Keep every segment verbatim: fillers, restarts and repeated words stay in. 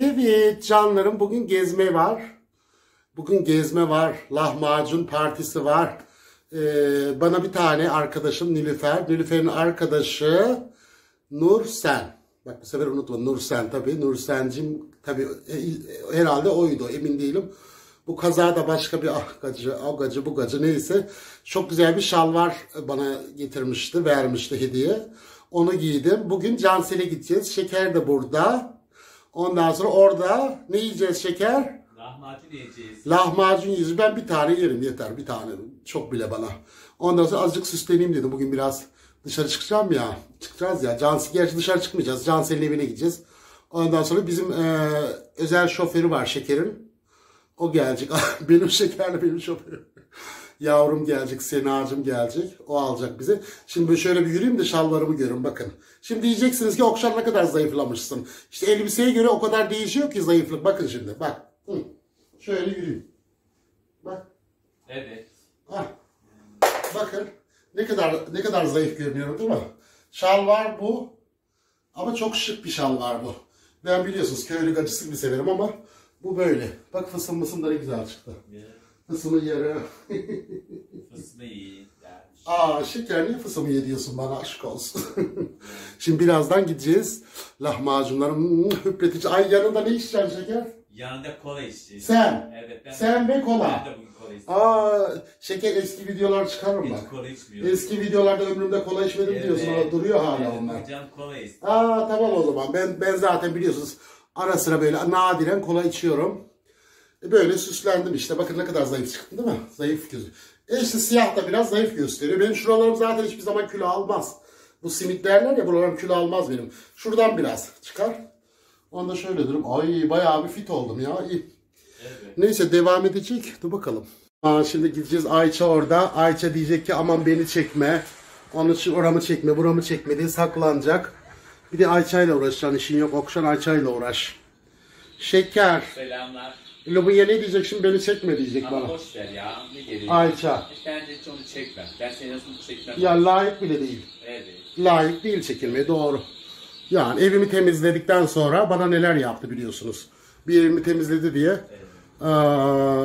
Evet canlarım, bugün gezme var. Bugün gezme var. Lahmacun partisi var. Ee, bana bir tane arkadaşım Nilüfer. Nilüfer'in arkadaşı Nursen. Bak bu sefer unutma, Nursen tabii. Nursen'cim tabii e, herhalde oydu, emin değilim. Bu kazada başka bir agacı, agacı, bugacı neyse çok güzel bir şalvar bana getirmişti, vermişti hediye. Onu giydim. Bugün Cansel'e gideceğiz. Şeker de burada. Ondan sonra orada ne yiyeceğiz Şeker? Lahmacun yiyeceğiz. Lahmacun yiyeceğiz. Ben bir tane yerim yeter. Bir tane. Çok bile bana. Ondan sonra azıcık süsleneyim dedim. Bugün biraz dışarı çıkacağım ya. Çıkacağız ya. Cansel, gerçi dışarı çıkmayacağız. Cansel'in evine gideceğiz. Ondan sonra bizim e, özel şoförü var Şeker'in. O gelecek. Benim Şeker'le benim şoförüm. Yavrum gelecek, Sena'cığım gelecek. O alacak bizi. Şimdi şöyle bir yürüyeyim de şalvarımı görün bakın. Şimdi diyeceksiniz ki Okşan ne kadar zayıflamışsın. İşte elbiseye göre o kadar değişiyor ki zayıflık. Bakın şimdi bak. Hı. Şöyle yürüyeyim. Bak. Evet. Hah. Bakın ne kadar ne kadar zayıf görünüyorum değil mi? Şalvar bu. Ama çok şık bir şalvar bu. Ben biliyorsunuz köylü gacısı gibi severim ama bu böyle. Bak fısım mısım da ne güzel çıktı. Yeah. Fısımı yarı. Fısımı iyi. Aa Şeker, niye fısımı ye diyorsun bana, aşk olsun. Şimdi birazdan gideceğiz. Lahmacunlarım hüpletici. Ay yanında ne içeceksin Şeker? Yanında kola içeceğiz. Sen? Evet. Ben Sen ve kola. Ben de bugün kola içeceğim. Aa Şeker, eski videolar çıkarım bak. Hiç kola içmiyorum. Eski videolarda ömrümde kola içmedim evet, diyorsun ama duruyor hala evet, onlar. Canım kola istedim. Aa tamam o zaman. Ben ben zaten biliyorsunuz ara sıra böyle nadiren kola içiyorum. Böyle süslendim işte. Bakın ne kadar zayıf çıktı değil mi? Zayıf gözüküyor. E işte siyah da biraz zayıf gösteriyor. Benim şuralarım zaten hiçbir zaman kilo almaz. Bu simit derler ya, buralarım kilo almaz benim. Şuradan biraz çıkar. Onda şöyle durum. Ay bayağı bir fit oldum ya. İyi. Evet. Neyse devam edecek. Dur bakalım. Aa, şimdi gideceğiz, Ayça orada. Ayça diyecek ki aman beni çekme. Onun için oramı çekme, buramı çekme diye saklanacak. Bir de Ayça'yla uğraşacaksın, işin yok. Okşan Ayça'yla uğraş. Şeker. Selamlar. Lobunya ne diyecek şimdi, beni çekme diyecek ama bana. boş ver ya. Ne gereği? Ayça. Bence hiç onu çekme. Ben seni nasıl çekmem. Ya layık bile değil. Evet. Layık değil çekilmeye, doğru. Yani evimi temizledikten sonra bana neler yaptı biliyorsunuz. Bir evimi temizledi diye. Evet. Aa,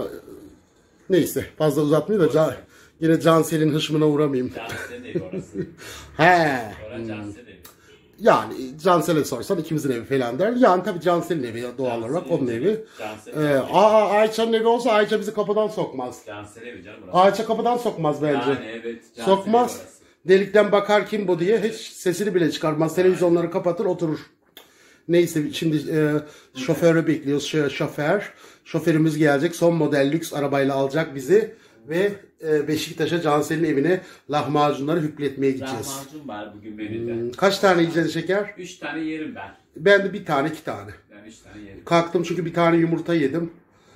neyse fazla uzatmayayım da can, yine Cansel'in hışmına uğramayayım. Cansel'in evi orası. He. Orası Cansel'in evi. Yani Cansel'e sorsan ikimizin evi falan der. Yani tabii Cansel'in evi doğal olarak, onun evi. Ee, aa Ayça'nın evi olsa Ayça bizi kapıdan sokmaz. Cansel'in evi canım burası. Ayça kapıdan sokmaz bence. Yani evet. Sokmaz. Delikten bakar kim bu diye hiç sesini bile çıkarmaz. Televizyonları kapatır oturur. Neyse şimdi e, şoförü bekliyoruz. Şö şoför. Şoförümüz gelecek. Son model lüks arabayla alacak bizi. Ve e, Beşiktaş'a Cansel'in evine lahmacunları hüpletmeye gideceğiz. Lahmacun var bugün menüde. Hmm, kaç tane yiyeceksin Şeker? Üç tane yerim ben. Ben de bir tane iki tane. Ben üç tane yerim. Kalktım çünkü bir tane yumurta yedim.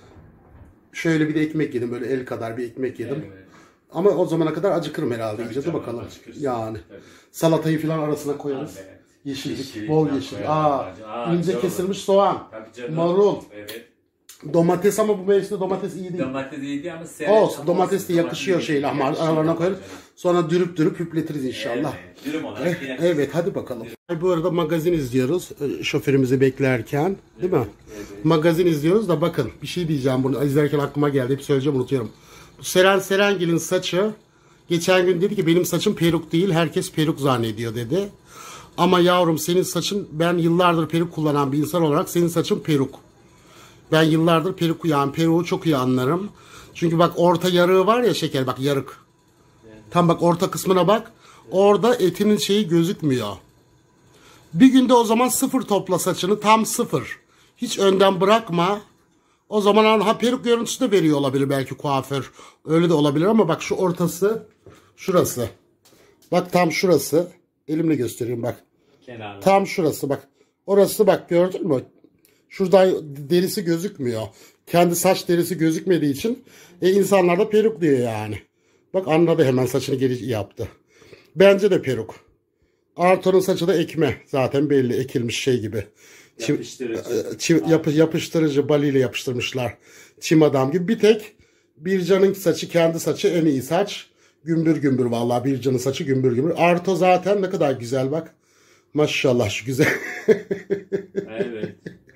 Şöyle bir de ekmek yedim. Böyle el kadar bir ekmek yedim. Evet. Ama o zamana kadar acıkırım herhalde. Tabii canım, bakalım. Yani. Tabii. Salatayı falan arasına koyarız. Evet. Yeşillik, yeşillik, bol yeşil. Aa, Aa ince kesilmiş soğan. Marul. Evet. Domates, ama bu mevsimde domates iyi değil. Domates iyi değil ama sert. Olsun, domates de yakışıyor şeyle, ama aralarına koyarız. Sonra dürüp dürüp hüpletiriz inşallah. Evet, dürüm olarak. Eh, evet, hadi bakalım. Dürüm. Bu arada magazin izliyoruz şoförümüzü beklerken, değil mi? Evet, evet. Magazin izliyoruz da bakın bir şey diyeceğim, bunu izlerken aklıma geldi, hep söyleyeceğim unutuyorum. Bu Seren Serengil'in saçı geçen gün dedi ki benim saçım peruk değil, herkes peruk zannediyor dedi. Ama yavrum senin saçın, ben yıllardır peruk kullanan bir insan olarak senin saçın peruk. Ben yıllardır peruk, yani peruğu çok iyi anlarım. Çünkü bak orta yarığı var ya Şeker, bak yarık. Tam bak orta kısmına bak. Orada etinin şeyi gözükmüyor. Bir günde o zaman sıfır topla saçını, tam sıfır. Hiç önden bırakma. O zaman ha peruk görüntüsü de veriyor olabilir belki kuaför. Öyle de olabilir ama bak şu ortası, şurası. Bak tam şurası. Elimle göstereyim bak. Kenarda. Tam şurası bak. Orası bak, gördün mü? Şurada derisi gözükmüyor. Kendi saç derisi gözükmediği için e, insanlar da peruk diyor yani. Bak anladı hemen, saçını geri yaptı. Bence de peruk. Arto'nun saçı da ekme. Zaten belli, ekilmiş şey gibi. Yapıştırıcı. Çim, yapı, yapıştırıcı baliyle yapıştırmışlar. Çim adam gibi. Bir tek Bircan'ın saçı, kendi saçı en iyi saç. Gümbür gümbür vallahi, Bircan'ın saçı gümbür gümbür. Arto zaten ne kadar güzel bak. Maşallah şu güzel. Evet.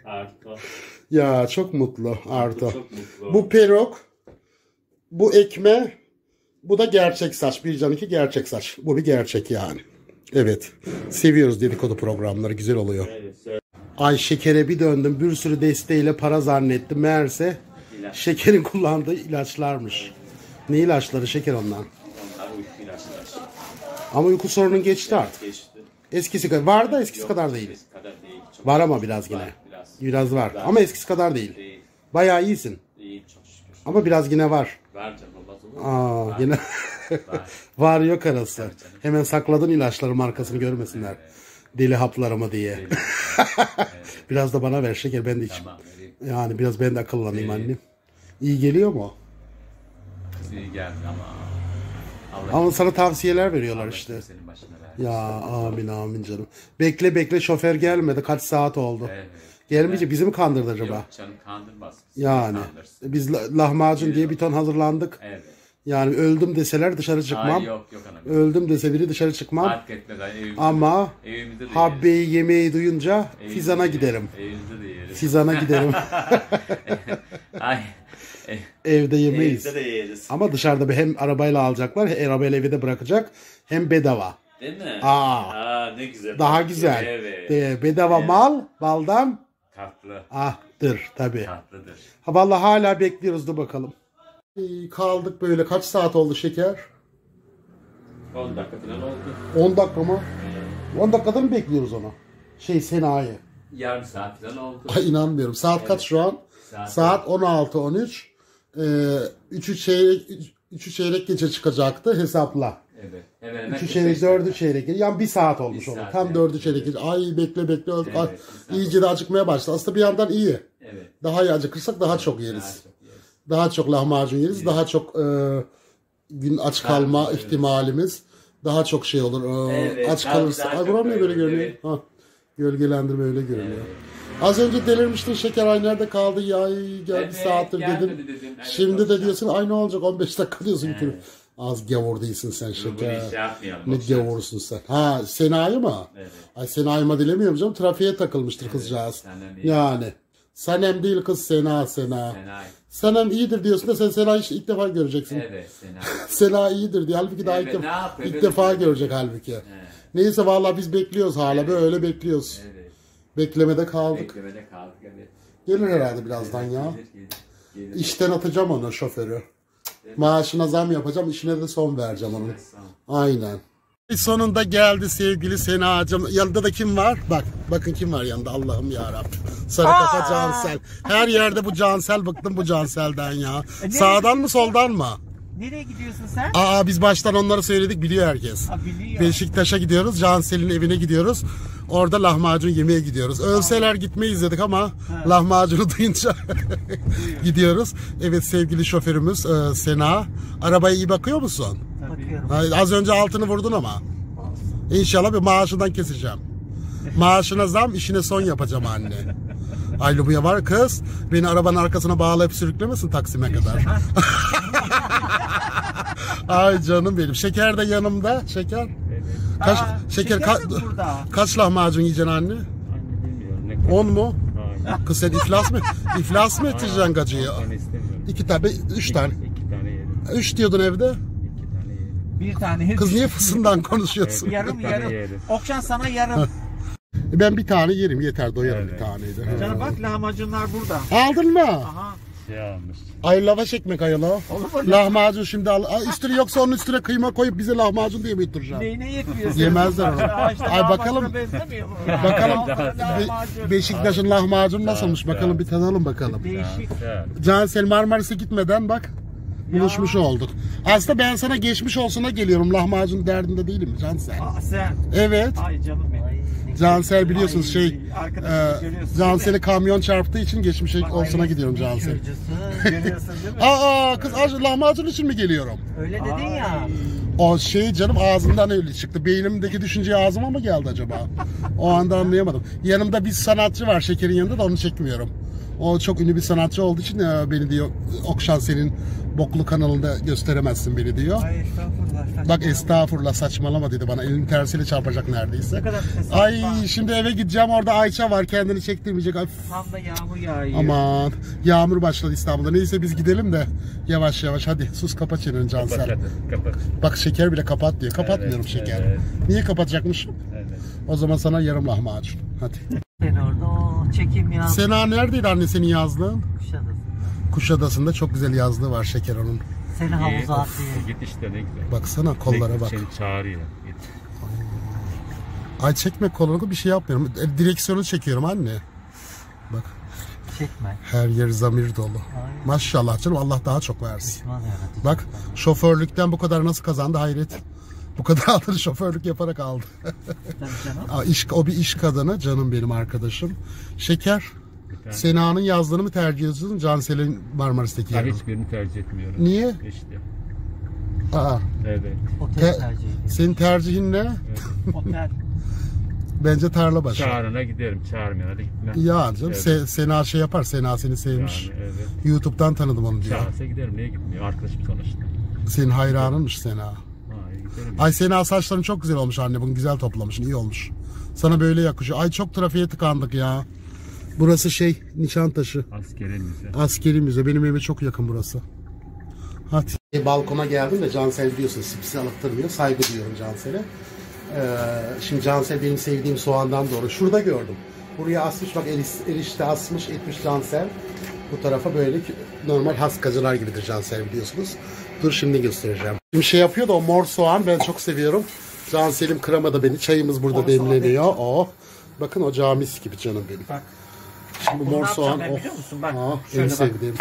Arto. Ya çok mutlu Arto. Çok mutlu. Bu peruk, bu ekme, bu da gerçek saç. Bir canınki gerçek saç. Bu bir gerçek yani. Evet. Seviyoruz dedikodu programları. Güzel oluyor. Evet, söyle. Ay şekere bir döndüm. Bir sürü desteğiyle para zannettim. Meğerse İlaç. şekerin kullandığı ilaçlarmış. Ne ilaçları şeker ondan? Onlar uyku ilaçlar. Ama uyku sorunun geçti artık. Geçti. Eskisi kadar. Var da eskisi Yok, kadar değil. eskisi kadar değil. Çok Var ama biraz yine. var, biraz. Biraz var. Var. Ama eskisi kadar değil. Değil. Bayağı iyisin. İyi çok şükür. Ama biraz yine var. Var canım olmaz olur mu? Aa, Var. yine Var. var yok arası. Tabii canım. Hemen sakladın ilaçları markasını görmesinler. Deli haplarımı diye. Deli. Biraz da bana ver şeker ben de içeyim. Tamam vereyim. Yani biraz ben de akıllanayım Vereyim. annem. İyi geliyor mu? Kız iyi geldi ama. Allah Ama sana tavsiyeler veriyorlar Allah işte. senin başına versin. Ya amin amin canım. Bekle bekle şoför gelmedi. Kaç saat oldu. Evet. Gelmeyince bizi mi kandırdı acaba? Yok canım kandırmaz. Bizi Yani kandırsın. biz la- lahmacun diye bir ton hazırlandık. Evet. Yani öldüm deseler dışarı çıkmam. Ay yok yok anam. Öldüm dese biri dışarı çıkmam. Fark etmez. Ay, evimizde Ama de, evimizde de yeriz. Habbeyi yemeği duyunca Evimizde Fizan'a de giderim. yeriz. Evimizde de yeriz. Fizan'a giderim. Ay. e, Evde yemeyiz. Evimizde de yeriz. Ama dışarıda bir hem arabayla alacaklar, hem arabayla evi de bırakacak, hem bedava. Değil mi? Aa. Aa ne güzel. Daha güzel. Evet. Ee, bedava Evet. mal, baldan Tatlı. ahtır tabii. Tatlıdır. Ha vallahi hala bekliyoruz da bakalım. Ee, kaldık böyle kaç saat oldu şeker? on dakika falan oldu. on dakika mı? Ee, on dakikada mı bekliyoruz onu? Şey Sena'yı. yarım saat falan oldu. Ay inanmıyorum. Saat Evet. kaç şu an? Saat- Saat on altı on üç. Ee, üçü çeyrek üçü çeyrek gece çıkacaktı hesapla. Evet. Hemen hemen Üçü kırk çeyrek, beş dördü dakika. çeyrek. Yani bir saat olmuş Bir onu. saat, Tam evet. dördü çeyrek. gece. Ay bekle bekle. Evet, Ay, bir saat iyice de acıkmaya başladı. Aslında bir yandan iyi. Evet. Daha iyi acıkırsak daha çok yeriz. Daha çok yeriz. Daha çok lahmacun yeriz. Daha çok e, gün aç kalma Daha çok ihtimalimiz. Daha çok şey olur. E, Evet, aç daha- kalırsa. daha Ay çok buram niye böyle öyle, görünüyor? evet. Ha, gölgelendirme öyle görünüyor. Evet. Az önce delirmiştin şeker ay nerede kaldı ya ay, gel bir Evet, saattir gelmedi dedin. dedim. Evet, Şimdi çok de diyorsun ay ne olacak on beş dakika diyorsun. Evet. bitir. Az gavur değilsin sen Bunu şeker. şey yapmayalım. Ne boş ver. gavursun sen. Ha Sena'yı mı? Evet. Ay Sena'yı dilemiyorum canım. Trafiğe takılmıştır kızcağız. Senem iyi. Yani. Sanem değil kız Sena Sena. Senay. Sanem iyidir diyorsun da sen Sena'yı işte ilk defa göreceksin. Evet Senay. Sena iyidir diye. Halbuki daha Evet, ilk, ne defa, yapıyor? ilk Böyle defa bir- görecek halbuki. Evet. Neyse vallahi biz bekliyoruz hala. Evet. Böyle bekliyoruz. Evet. Beklemede kaldık. Beklemede kaldık evet. Gelir herhalde birazdan ya. Gelir, gelir, gelir. İşten atacağım onu şoförü. Maaşına zam yapacağım. İşine de son vereceğim onun. Aynen. Sonunda geldi sevgili Sena'cığım. Yanında da kim var? Bak, bakın kim var yanında. Allah'ım yarabbim. Sarı kafa Cansel. Her yerde bu Cansel. Bıktım bu Cansel'den ya. Sağdan mı soldan mı? Nereye gidiyorsun sen? Aa biz baştan onları söyledik biliyor herkes. Ha, biliyor. Beşiktaş'a gidiyoruz. Cansel'in evine gidiyoruz. Orada lahmacun yemeye gidiyoruz. Ölseler gitmeyiz dedik ama lahmacunu duyunca gidiyoruz. Evet sevgili şoförümüz e, Sena. Arabaya iyi bakıyor musun? Bakıyorum. Ha, az önce altını vurdun ama. İnşallah bir maaşından keseceğim. Maaşına zam, işine son yapacağım anne. Ay Lubuya var kız. Beni arabanın arkasına bağlayıp sürüklemesin Taksim'e kadar. Ay canım benim. Şeker de yanımda. Şeker. Kaç Aa, şeker, şeker ka- mi burada? kaç lahmacun yiyeceksin anne? Anne bilmiyorum ne on mu? Hayır. Kız sen iflas mı? İflas mı edeceksin gacıyı? Ben istemiyorum. İki tane, üç tane. İki tane yerim. Üç diyordun evde. İki tane yerim. Bir tane. Kız niye fısından konuşuyorsun? Yarım Bir tane yarım. yerim. Okşan sana yarım. Ben bir tane yerim yeter doyarım Evet. bir taneydi. Canım bak lahmacunlar burada. Aldın mı? Aha. Şey almış. Ay lavaş ekmek ayıla. Olur mu? Lahmacun şimdi al. Ay, üstüne yoksa onun üstüne kıyma koyup bize lahmacun diye mi yuturacaksın? Neyine yetmiyor? Yemezler onu. Aa, işte Ay lahmacuna bakalım. benzemiyor mu? Bakalım Lahmacun. Be- Beşiktaş'ın lahmacunu nasılmış Güzel, bakalım bir tadalım bakalım. Değişik. Cansel Marmaris'e gitmeden bak buluşmuş olduk. Aslında ben sana geçmiş olsuna geliyorum. Lahmacun derdinde değilim Cansel. Aa, sen. Evet. Ay canım benim. Cansel biliyorsunuz Ay, şey arkadaşını e, görüyorsun Cansel'i değil kamyon çarptığı için geçmiş olsuna gidiyorum Cansel. Görüyorsun değil mi? Aa kız aç- lahmacun için mi geliyorum? Öyle dedin ya. O şey canım ağzımdan öyle çıktı. Beynimdeki düşünce ağzıma mı geldi acaba? O anda anlayamadım. Yanımda bir sanatçı var şekerin yanında da onu çekmiyorum. O çok ünlü bir sanatçı olduğu için e, beni diyor Okşan senin boklu kanalında gösteremezsin beni diyor. Ay estağfurullah. Saçmalama. Bak estağfurullah saçmalama dedi bana. Elin tersiyle çarpacak neredeyse. Ne kadar tesadüf Ay var. şimdi eve gideceğim, orada Ayça var, kendini çektirmeyecek. Ay, Tam da yağmur yağıyor. aman yağmur başladı İstanbul'da. Neyse biz gidelim de yavaş yavaş hadi sus kapat çeneni Cansel. Kapat hadi, kapat. Bak şeker bile kapat diyor. Kapatmıyorum Evet, şeker. evet. Niye kapatacakmışım? Evet. O zaman sana yarım lahmacun. Hadi. Sen orada o çekim ya. Sena neredeydi anne senin yazlığın? Kuşadasın. Kuşadası'nda çok güzel yazlığı var şeker onun. Seni İyi, havuza of, atıyor. Git işte ne güzel. Baksana kollara bak. Seni çağırıyor. Git. Ay çekme kolunu, bir şey yapmıyorum. E, Direksiyonu çekiyorum anne. Bak Çekme. her yer zamir dolu. Ay. Maşallah canım, Allah daha çok versin. Düşman yaratıcı. Bak şoförlükten bu kadar nasıl kazandı hayret. Bu kadar altını şoförlük yaparak aldı. Tabii canım. Aa, iş, o bir iş kadını canım benim arkadaşım. Şeker. tane- Sena'nın yazdığını mı tercih ediyorsun? Cansel'in Marmaris'teki Ben yerini. hiçbirini tercih etmiyorum. Niye? İşte. Aa, Evet. Otel Te- tercih ediyor. senin tercihin ne? Otel. Bence tarla başı. Çağrına giderim. Çağırmayana da gitmem. Ya canım Evet. Se- Sena şey yapar. Sena seni sevmiş. Yani evet. YouTube'dan tanıdım onu diyor. Çağırsa giderim. Niye gitmiyor? Arkadaşım sonuçta. Senin hayranınmış Sena. Ha, giderim. Ay Sena saçların çok güzel olmuş anne. Bunu güzel toplamışsın. İyi olmuş. Sana böyle yakışıyor. Ay çok trafiğe tıkandık ya. Burası şey Nişantaşı. Askeri müze. Askeri müze. Benim evime çok yakın burası. Hadi. E, balkona geldim de Cansel biliyorsun sipsi alıktırmıyor. Saygı duyuyorum Cansel'e. Ee, şimdi Cansel benim sevdiğim soğandan doğru. Şurada gördüm. Buraya asmış bak eriş, erişte asmış etmiş Cansel. Bu tarafa böyle normal haskacılar gibidir Cansel biliyorsunuz. Dur şimdi göstereceğim. Şimdi şey yapıyor da o mor soğan ben çok seviyorum. Cansel'im kıramadı beni. Çayımız burada Mor soğan demleniyor. Oh. Bakın o camis gibi canım benim. Bak. Şimdi bu Bunu mor ne soğan. yapacağım ben Oh. biliyor musun? Bak. Aa, en Şöyle bak. sevdiğim.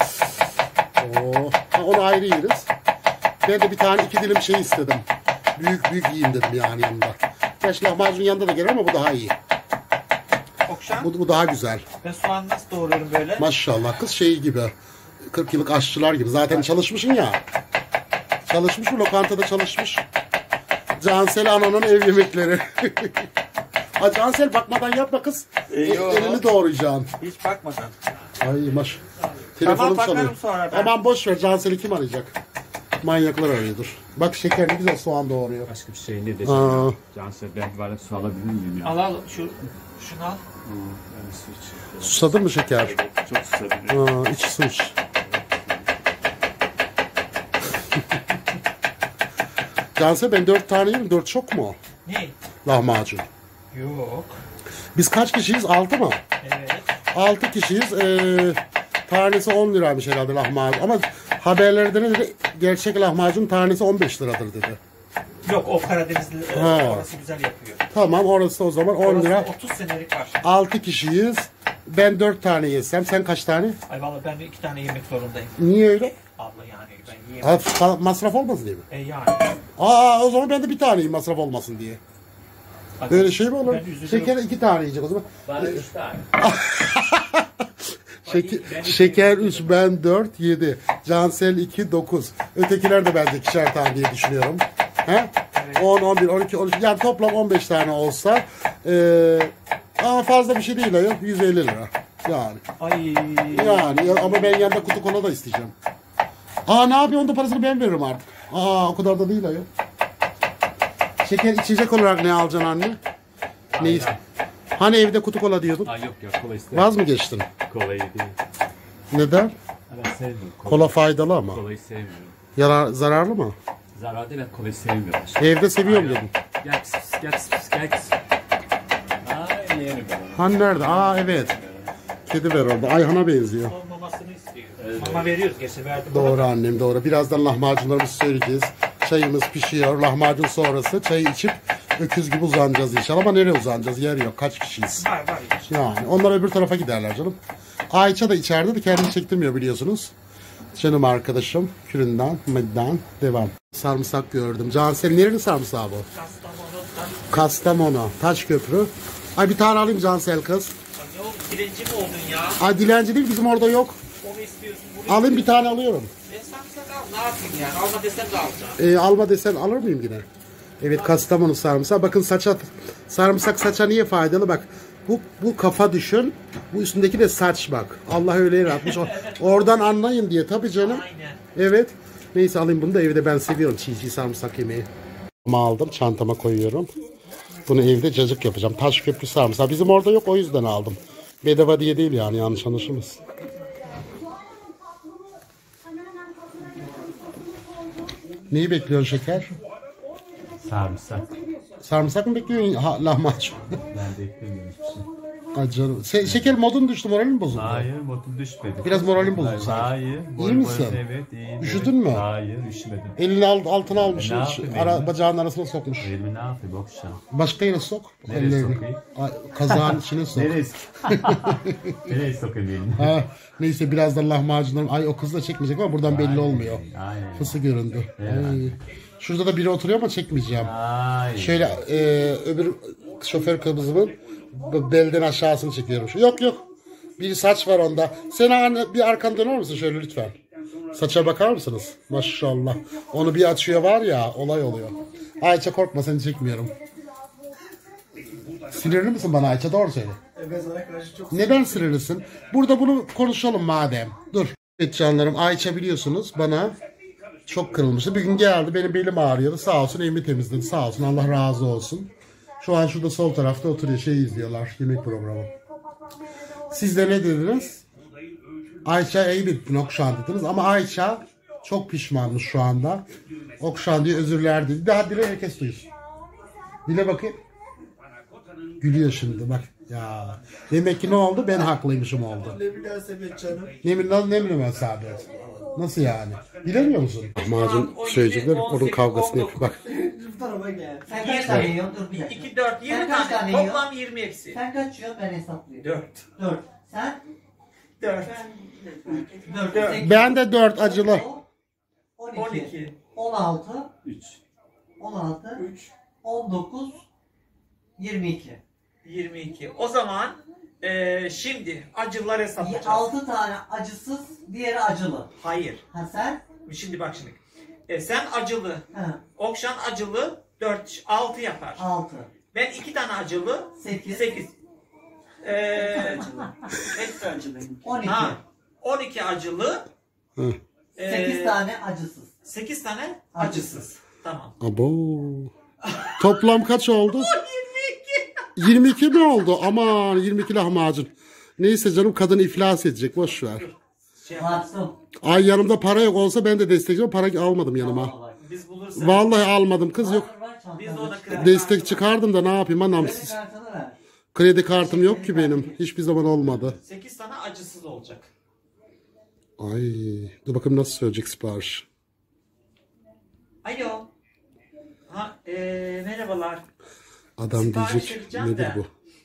Oo. Ha, onu ayrı yeriz. Ben de bir tane iki dilim şey istedim. Büyük büyük yiyeyim dedim yani yanında. Gerçi lahmacun yanında da gelir ama bu daha iyi. Okşan. Bu, bu daha güzel. Ben soğanı nasıl doğruyorum böyle? Maşallah kız şey gibi. kırk yıllık aşçılar gibi. Zaten çalışmışsın ya. Çalışmış mı? Lokantada çalışmış. Cansel Ana'nın ev yemekleri. Ha Cansel bakmadan yapma kız. E, E, yok. elini doğrayacaksın. Hiç bakmadan. Ay maş. Telefonum bakarım çalıyor. sonra ben. Aman boş ver, Cansel'i kim arayacak? Manyaklar arıyordur. Bak şeker ne güzel soğan doğuruyor. Başka bir şey ne Aa. desem. Cansel belki bari su alabilir miyim ya? Al al şu şunu al. Ben su içeyim. Susadın mı şeker? Çok susadım. Aa, iç su iç. Cansel ben dört tane yerim. Dört çok mu? Ne? Lahmacun. Yok. Biz kaç kişiyiz? Altı mı? Evet. Altı kişiyiz. Ee, tanesi on liraymış herhalde lahmacun. Ama haberlerde ne dedi? Gerçek lahmacun tanesi on beş liradır dedi. Yok o Karadenizli e, Ha. orası güzel yapıyor. Tamam orası o zaman on lira. Orası otuz senelik var. Altı kişiyiz. Ben dört tane yesem. Sen kaç tane? Ay vallahi ben de iki tane yemek zorundayım. Niye öyle? Abla yani ben yiyemem. Ha, fa- masraf olmasın diye mi? E yani. Aa o zaman ben de bir tane yiyeyim masraf olmasın diye. Bak, Böyle şey mi olur? ben üzülüyorum. Şeker iki tane yiyecek o zaman. Bana üç tane. Şeker, Ben iki şeker üç, ben dört, yedi. Cansel iki, dokuz. Ötekiler de bence ikişer tane diye düşünüyorum. He? on, on bir, on iki, on üç. Yani toplam on beş tane olsa. Ee, ama fazla bir şey değil ayol. yüz elli lira. Yani. Ay. Yani ya- ama ben yanında kutu kola da isteyeceğim. Aa ne yapıyor? Onun da parasını ben veririm artık. Aa o kadar da değil ayol. Şeker içecek olarak ne alacaksın anne? Neyi? Hani evde kutu kola diyordun? Aa yok yok kola istemem. Vaz mı geçtin? Kolayı değil. Neden? Ben sevmiyorum. Kola, Kola faydalı ama. Kolayı sevmiyorum. Yarar, zararlı mı? Zarar değil ben kolayı sevmiyorum. Evde seviyorum dedim. Gel pis pis gel pis pis gel pis. Ay yeğenim ben. Han nerede? Aa evet. Kedi ver orada. Ayhan'a benziyor. Olmamasını istiyor. Mama veriyoruz. Gerçi verdim. Doğru annem doğru. Birazdan lahmacunlarımızı söyleyeceğiz. Çayımız pişiyor. Lahmacun sonrası çayı içip öküz gibi uzanacağız inşallah. Ama nereye uzanacağız? Yer yok. Kaç kişiyiz? Var var. Yani onlar öbür tarafa giderler canım. Ayça da içeride de kendini çektirmiyor biliyorsunuz. Canım arkadaşım. Küründen, medden devam. Sarımsak gördüm. Cansel nerenin sarımsağı bu? Kastamonu'dan. Kastamonu. Taşköprü. Ay bir tane alayım Cansel kız. Ne oldu? Dilenci mi oldun ya? Ay dilenci değil bizim orada yok. Onu istiyorsun. Bunu Alayım bir tane alıyorum. Ben sarımsak al. Ne yapayım yani? Alma desem de alacağım. Ee, alma desen alır mıyım yine? Evet Kastamonu sarımsağı. Bakın saça sarımsak saça niye faydalı? Bak Bu, bu kafa düşün. Bu üstündeki de saç bak. Allah öyle yaratmış. O- Oradan anlayın diye. Tabii canım. Aynen. Evet. Neyse alayım bunu da evde, ben seviyorum çiğ çiğ sarımsak yemeği. Aldım, çantama koyuyorum. Bunu evde cacık yapacağım. Taş köprü sarımsak. Bizim orada yok, o yüzden aldım. Bedava diye değil yani, yanlış anlaşılmasın. Neyi bekliyorsun şeker? Sarımsak. Sarımsak mı bekliyorsun? Ha, lahmacun. Ben de eklemiyorum hiçbir şey. Ay canım. Se- şeker modun düştü, moralin mi bozuldu? Hayır, modum düşmedi. Biraz moralim bozuldu sanki. Hayır. İyi misin? Evet, iyiyim. Üşüdün mü? Hayır, üşümedim. Elini alt, altına almış. E, ne yapayım Ara, elini? bacağının arasına sokmuş. Elimi ne yapayım okşam? Başka yere sok. Nereye ellerini. sokayım? Ay, kazağın içine sok. Nereye, Nereye sokayım elini? Ha, neyse birazdan lahmacunlarım. Ay o kız da çekmeyecek ama buradan belli olmuyor. Aynen. Fısı göründü. Ay. Şurada da biri oturuyor ama çekmeyeceğim. Ay. Şöyle e, öbür şoför kızımın b- belden aşağısını çekiyorum. Şu- Yok yok. Bir saç var onda. Sen anne, bir arkanı döner misin şöyle lütfen? Saça bakar mısınız? Maşallah. Onu bir açıyor var ya, olay oluyor. Ayça korkma, seni çekmiyorum. Sinirli misin bana Ayça? Doğru söyle. Neden sinirlisin? Burada bunu konuşalım madem. Dur. Evet canlarım, Ayça biliyorsunuz bana çok kırılmıştı. Bir gün geldi, benim belim ağrıyordu. Sağ olsun evimi temizledi. Sağ olsun, Allah razı olsun. Şu an şurada sol tarafta oturuyor, şey izliyorlar, yemek programı. Siz de ne dediniz? Ayça iyi bir Okşan dediniz ama Ayça çok pişmanmış şu anda. Okşan diye özürler dedi. Daha dile, herkes duysun. Dile bakayım. Gülüyor şimdi bak. Ya demek ki ne oldu? Ben haklıymışım oldu. Ne münasebet canım. Ne, ne, ne münasebet? Nasıl yani? Bilemiyor musun? Lahmacun söyleyecekler, onun kavgasını yapıyor. Bak. Bu tarafa gel. Sen kaç tane yiyorsun? Dur bir dakika. iki, dört, yirmi Sen kaç tane. tane yiyorsun? Toplam yirmi eksi. Sen kaç yiyorsun? Ben hesaplıyorum. dört. Dört. Sen? dört. Dört. Dört. Sekiz, Ben de dört acılı. on on iki. iki. On altı. üç. On altı. üç. On dokuz. Yirmi iki. yirmi iki. O zaman eee şimdi acılar hesaplayacağız. Altı tane acısız, diğeri acılı. Hayır. Ha sen? Şimdi bak şimdi. E, sen acılı, Ha. Okşan acılı dört, altı yapar. Altı. Ben iki tane acılı Sekiz. sekiz. Eee Hepsi acı benim. On iki. ha, on iki acılı. Hı. eee, Sekiz tane acısız. sekiz tane Acısız. acısız. Tamam. Abo. Toplam kaç oldu? yirmi iki mi oldu? Aman yirmi iki lahmacun. Neyse canım, kadın iflas edecek, boş ver. Şey yapalım. Varsın. Ay yanımda para yok olsa ben de destekçiyim, para almadım yanıma. Biz bulursak Vallahi almadım kız, yok. Var, var çantada. biz de ona kredi Destek kartı- çıkardım da ne yapayım anam, Kredi siz. kartını ver. Kredi kartım yok ki benim. Hiçbir zaman olmadı. sekiz tane acısız olacak. Ay dur bakayım nasıl söyleyecek sipariş. Alo. Ha, eee merhabalar. Adam Sipariş diyecek edeceğim nedir de. bu?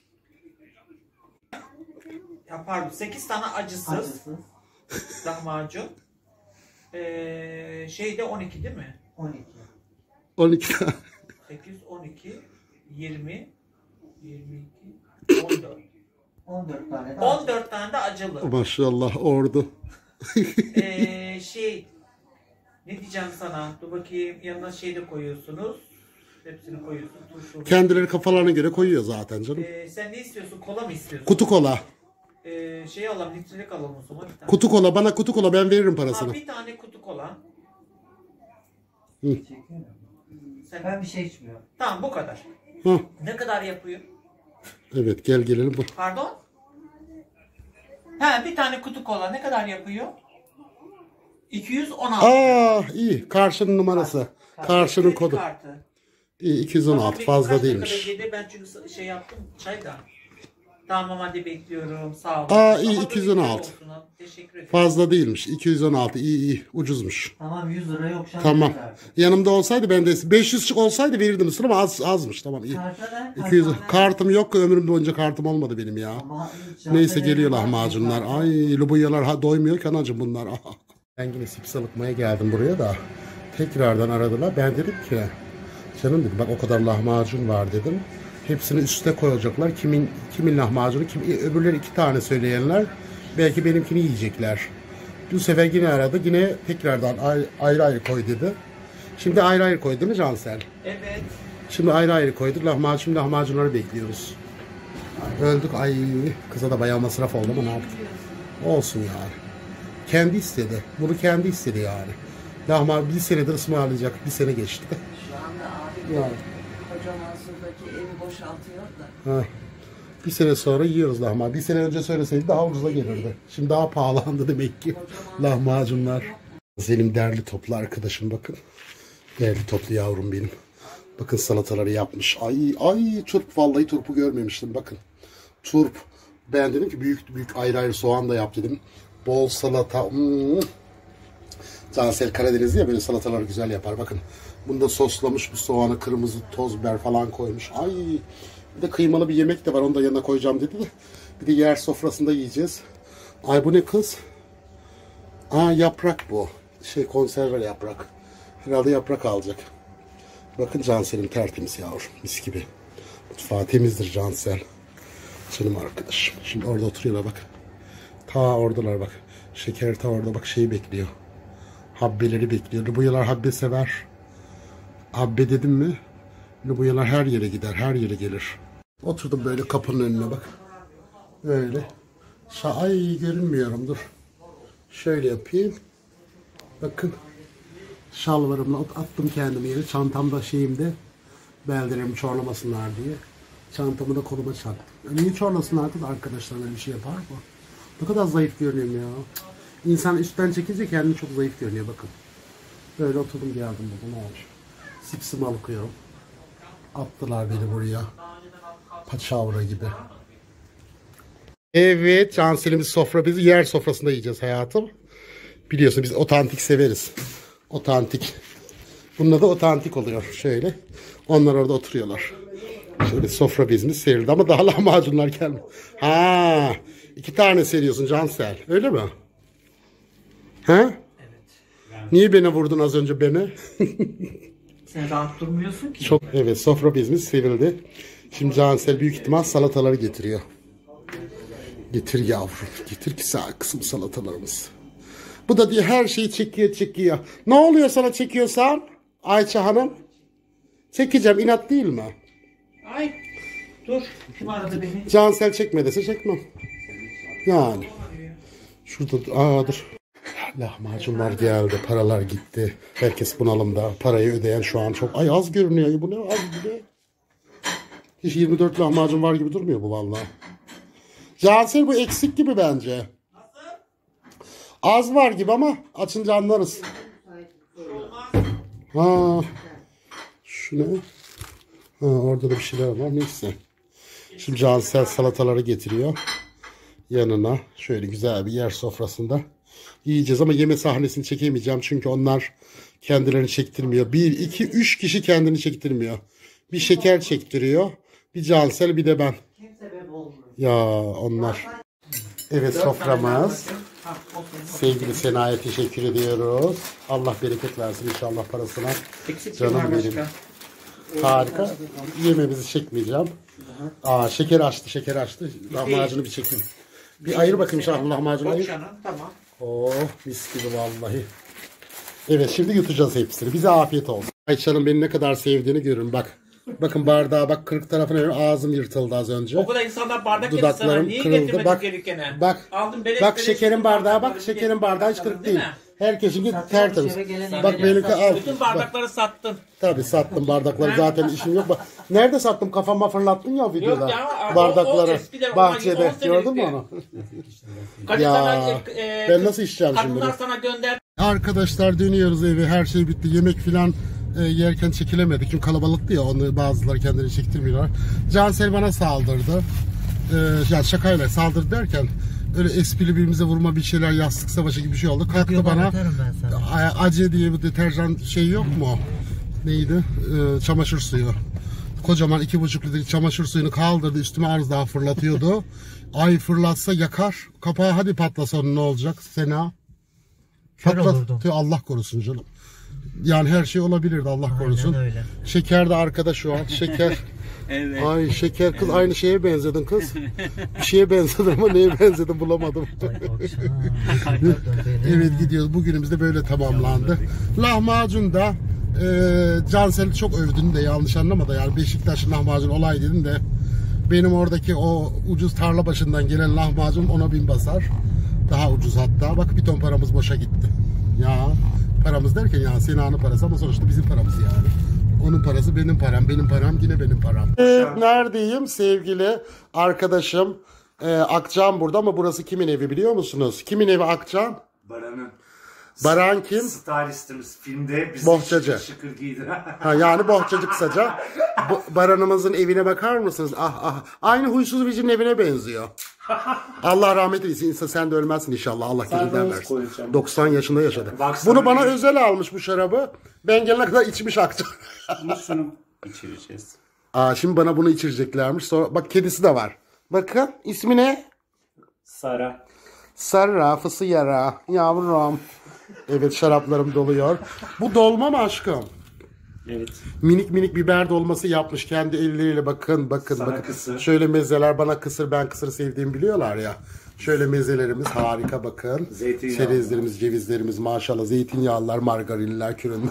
Ya pardon, sekiz tane acısız Acısız. lahmacun. Eee şeyde on iki değil mi? On iki. on iki tane. sekiz, on iki, yirmi, yirmi iki, on dört. On dört tane de on dört tane de acılı. Maşallah ordu. Eee şey, ne diyeceğim sana? Dur bakayım, yanına şey de koyuyorsunuz. Hepsini koyuyorsun. Turşu. Kendileri kafalarına göre koyuyor zaten canım. Eee, sen ne istiyorsun? Kola mı istiyorsun? Kutu kola. Eee şey alalım, litrelik alalım o zaman bir tane. Kutu kola, bana kutu kola, ben veririm Ha, parasını. bir tane kutu kola. Çekiyor mu? Sen... Ben bir şey içmiyorum. Tamam, bu kadar. Hı. Ne kadar yapıyor? Evet gel gelelim bu. Pardon? Ha, bir tane kutu kola ne kadar yapıyor? iki yüz on altı. Aa iyi, karşının numarası. Karşının Kredi kodu. kartı. İyi, iki yüz on Tamam, altı bir- fazla kaç dakika değilmiş. bekledi? Ben çünkü şey yaptım, çay da. Tamam hadi bekliyorum, sağ olun. Aa, iyi, Ama dur, iki yüz on altı. olsun ha. Teşekkür ederim. Fazla değilmiş. iki yüz on altı iyi iyi, ucuzmuş. Tamam yüz lira yok şu an. Tamam. yüz lira. Yanımda olsaydı ben de beş yüz olsaydı verirdim üstüne ama az azmış. Tamam iyi. Karta ver, iki yüz karta ver. kartım yok, ömrüm boyunca kartım olmadı benim ya. Ama hiç Neyse karta geliyor vermiyor, lahmacunlar. karta. Ay lubuyalar ha, doymuyor ki anacığım bunlar. Ben yine sips alıkmaya geldim buraya da. Tekrardan aradılar. Ben dedim ki canım dedim bak o kadar lahmacun var dedim. Hepsini üste koyacaklar. Kimin kimin lahmacunu, kim öbürleri iki tane söyleyenler belki benimkini yiyecekler. Bu sefer yine aradı. Yine tekrardan ayrı ayrı, ayrı koy dedi. Şimdi ayrı ayrı koy değil mi Cansel? Evet. Şimdi ayrı ayrı koyduk. Lahmacun, lahmacunları bekliyoruz. Öldük. Ay kıza da bayağı masraf oldu ama ne yaptık? Olsun yani. Kendi istedi. Bunu kendi istedi yani. Lahmacun bir senedir ısmarlayacak. Bir sene geçti. Şu anda abi Yani. Koca Mansur'daki evi boşaltıyor da. Ha. Bir sene sonra yiyoruz lahmacun. Bir sene önce söyleseydi daha ucuza gelirdi. Şimdi daha pahalandı demek ki lahmacunlar. Selim derli toplu arkadaşım bakın. Derli toplu yavrum benim. Bakın salataları yapmış. Ay ay turp, vallahi turpu görmemiştim bakın. Turp. Ben dedim ki büyük büyük ayrı ayrı soğan da yap dedim. Bol salata. Hmm. Cansel Karadenizli ya, böyle salatalar güzel yapar. Bakın bunda soslamış bu soğanı, kırmızı toz biber falan koymuş. Ay bir de kıymalı bir yemek de var, onu da yanına koyacağım dedi de. Bir de yer sofrasında yiyeceğiz. Ay bu ne kız? Aa yaprak bu. Şey konserve yaprak. Herhalde yaprak alacak. Bakın Cansel'im tertemiz yavrum. Mis gibi. Mutfağı temizdir Cansel. Canım arkadaşım. Şimdi orada oturuyorlar bak. Ta oradalar bak. Şeker ta orada bak, şeyi bekliyor. Habbeleri bekliyor. Lubuyalar habbe sever. Habbe dedim mi? Lubuyalar her yere gider. Her yere gelir. Oturdum böyle kapının önüne bak. Böyle. Şa Ay görünmüyorum dur. Şöyle yapayım. Bakın. Şalvarımla attım kendimi yere. Çantamda şeyimde. Beldelerimi çorlamasınlar diye. Çantamı da koluma çaktım. Niye çorlasınlar da arkadaşlar böyle bir şey yapar mı? Ne kadar zayıf görünüyorum ya. İnsan üstten çekince kendini çok zayıf görünüyor bakın. Böyle oturdum geldim burada, ne olmuş. Sipsimi alıkıyorum. Attılar beni buraya. Paçavra gibi. Evet, Cansel'imiz sofra, bizi yer sofrasında yiyeceğiz hayatım. Biliyorsun biz otantik severiz. Otantik. Bununla da otantik oluyor şöyle. Onlar orada oturuyorlar. Şöyle sofra bezimiz serildi ama daha lahmacunlar gelmiyor. Ha, iki tane seriyorsun Cansel, öyle mi? Ha? Evet. Niye beni vurdun az önce beni? Sen rahat durmuyorsun ki. Çok, evet, sofra bezimiz serildi. Şimdi Cansel büyük ihtimal salataları getiriyor. Getir yavrum, getir güzel kısım salatalarımız. Bu da diye her şeyi çekiyor çekiyor. Ne oluyor sana çekiyorsan Ayça Hanım? Çekeceğim, inat değil mi? Ay dur. Kim aradı beni? Cansel çekme dese çekmem. Yani. Şurada, aa dur. Lahmacunlar geldi, paralar gitti. Herkes bunalımda. Parayı ödeyen şu an çok. Ay az görünüyor. Bu ne az gibi. Hiç yirmi dört lahmacun var gibi durmuyor bu vallahi. Cansel bu eksik gibi bence. Az var gibi ama açınca anlarız. Ha. Şu ne? Ha, orada da bir şeyler var. Neyse. Şimdi Cansel salataları getiriyor. Yanına şöyle güzel bir yer sofrasında yiyeceğiz ama yeme sahnesini çekemeyeceğim çünkü onlar kendilerini çektirmiyor. Bir, iki, üç kişi kendini çektirmiyor. Bir şeker çektiriyor. Bir Cansel, bir de ben. Ya onlar. Evet, soframız. Sevgili Sena'ya teşekkür ediyoruz. Allah bereket versin inşallah parasına. Canım benim. Harika. Yemeğimizi çekmeyeceğim. Aa, şeker açtı, şeker açtı. Lahmacunu bir çekeyim. Bir ayır bakayım inşallah lahmacunu ayır. Tamam. Oh mis gibi vallahi. Evet, şimdi yutacağız hepsini. Bize afiyet olsun. Ayça'nın beni ne kadar sevdiğini görün bak. Bakın bardağa bak, kırk tarafına göre ağzım yırtıldı az önce. O kadar insanlar bardak getirdi sana. Dudaklarım Niye kırıldı. getirmedin Bak, gelirken? bak, Aldın, beleş, bak beleş şekerin bardağı bak, bardakları şekerin bardağı hiç kırık değil. mi? Herkesin Satıyor, tertemiz. içeri gelene Bak gelen benimki al. Bütün Bak, bardakları sattın. tabii sattım bardakları, zaten işim yok. Bak, nerede sattım, kafama fırlattın ya videoda. ya, o- Bardakları o eskiden, bahçede, on gördün mü senelikti. onu? Kaç Ya, sana, e, ben nasıl içeceğim şimdi? kadınlar sana gönder. Arkadaşlar dönüyoruz eve, her şey bitti, yemek filan e, yerken çekilemedik çünkü kalabalıktı ya, onu bazıları kendini çektirmiyorlar. Cansel bana saldırdı, e, ya şakayla saldırdı derken öyle esprili birbirimize vurma, bir şeyler, yastık savaşı gibi bir şey oldu. Kalktı bana a- Ace diye bir deterjan şey yok mu, neydi, e, çamaşır suyu, kocaman iki buçuk litre çamaşır suyunu kaldırdı üstüme, az daha fırlatıyordu. Ay fırlatsa yakar, kapağı hadi patlasa onun ne olacak Sena? Patlat, Allah korusun canım. Yani her şey olabilirdi, Allah korusun. öyle. Şeker de arkada şu an. Şeker. Evet. Ay şeker kız, aynı şeye benzedin kız. Bir şeye benzedin ama neye benzedin bulamadım. Evet, gidiyoruz. Bugünümüz de böyle tamamlandı. Lahmacun da e, Cansel'i çok övdün de yanlış anlama da, yani Beşiktaş'ın lahmacun olay dedin de benim oradaki o ucuz tarla başından gelen lahmacun ona bin basar. Daha ucuz hatta. Bak bir ton paramız boşa gitti. Ya paramız derken ya Sinan'ın parası ama sonuçta bizim paramız yani. Onun parası benim param, benim param yine benim param. Evet, neredeyim sevgili arkadaşım ee, Akcan burada ama burası kimin evi biliyor musunuz? Kimin evi Akcan? Baran'ın. Baran kim? Stylistimiz. Filmde bizi Bohçacı. şıkır şıkır giydi. Ha, yani bohçacı kısaca. Bu, Baran'ımızın evine bakar mısınız? Ah ah. Aynı huysuz bizim evine benziyor. Allah rahmet eylesin. İnsan sen de ölmezsin inşallah. Allah gecinden versin. koyacağım. doksan yaşında yaşadı. Baksana Bunu bana bir- özel almış bu şarabı. Ben gelene kadar içmiş Akcan. Bunu şunu içireceğiz. Aa, şimdi bana bunu içireceklermiş. Sonra bak kedisi de var. Bakın ismi ne? Sara. Sarra, fısı yara, yavrum. Evet, şaraplarım doluyor. Bu dolma mı aşkım? Evet. Minik minik biber dolması yapmış kendi elleriyle, bakın bakın Sana bakın. kısır. Şöyle mezeler, bana kısır, ben kısırı sevdiğimi biliyorlar ya. Şöyle mezelerimiz harika bakın. Zeytinyağlı. Çerezlerimiz, cevizlerimiz maşallah, zeytinyağlılar, margarinler, kürünler.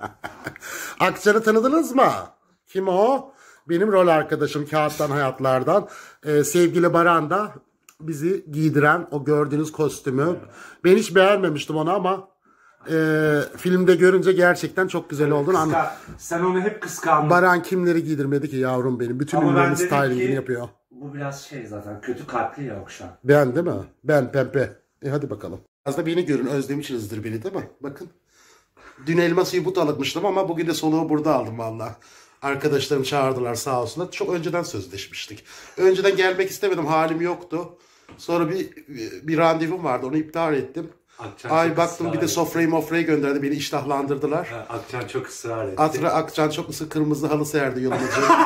Akçan'ı tanıdınız mı? Kim o? Benim rol arkadaşım Kağıttan Hayatlardan. Ee, sevgili Baran da bizi giydiren o gördüğünüz kostümü. Ben hiç beğenmemiştim onu ama e, filmde görünce gerçekten çok güzel olduğunu anladım. Kıska- Sen onu hep kıskandın. Baran kimleri giydirmedi ki yavrum benim. Bütün Ama ben ünlülerin dedim stylingini ki- yapıyor. Bu biraz şey zaten kötü kalpli ya Okşan. Ben değil mi? Ben pembe. E hadi bakalım. Az da beni görün, özlemişsinizdir beni değil mi? Bakın. Dün elma suyu but alıkmıştım ama bugün de soluğu burada aldım valla. Arkadaşlarım çağırdılar sağ olsunlar. Çok önceden sözleşmiştik. Önceden gelmek istemedim, halim yoktu. Sonra bir bir randevum vardı, onu iptal ettim. Akçan Ay çok baktım bir ısrar de etti. sofrayı mofrayı gönderdi, beni iştahlandırdılar. Ha, Akçan çok ısrar etti. Atra Akçan çok ısı kırmızı halı serdi yolumuzu.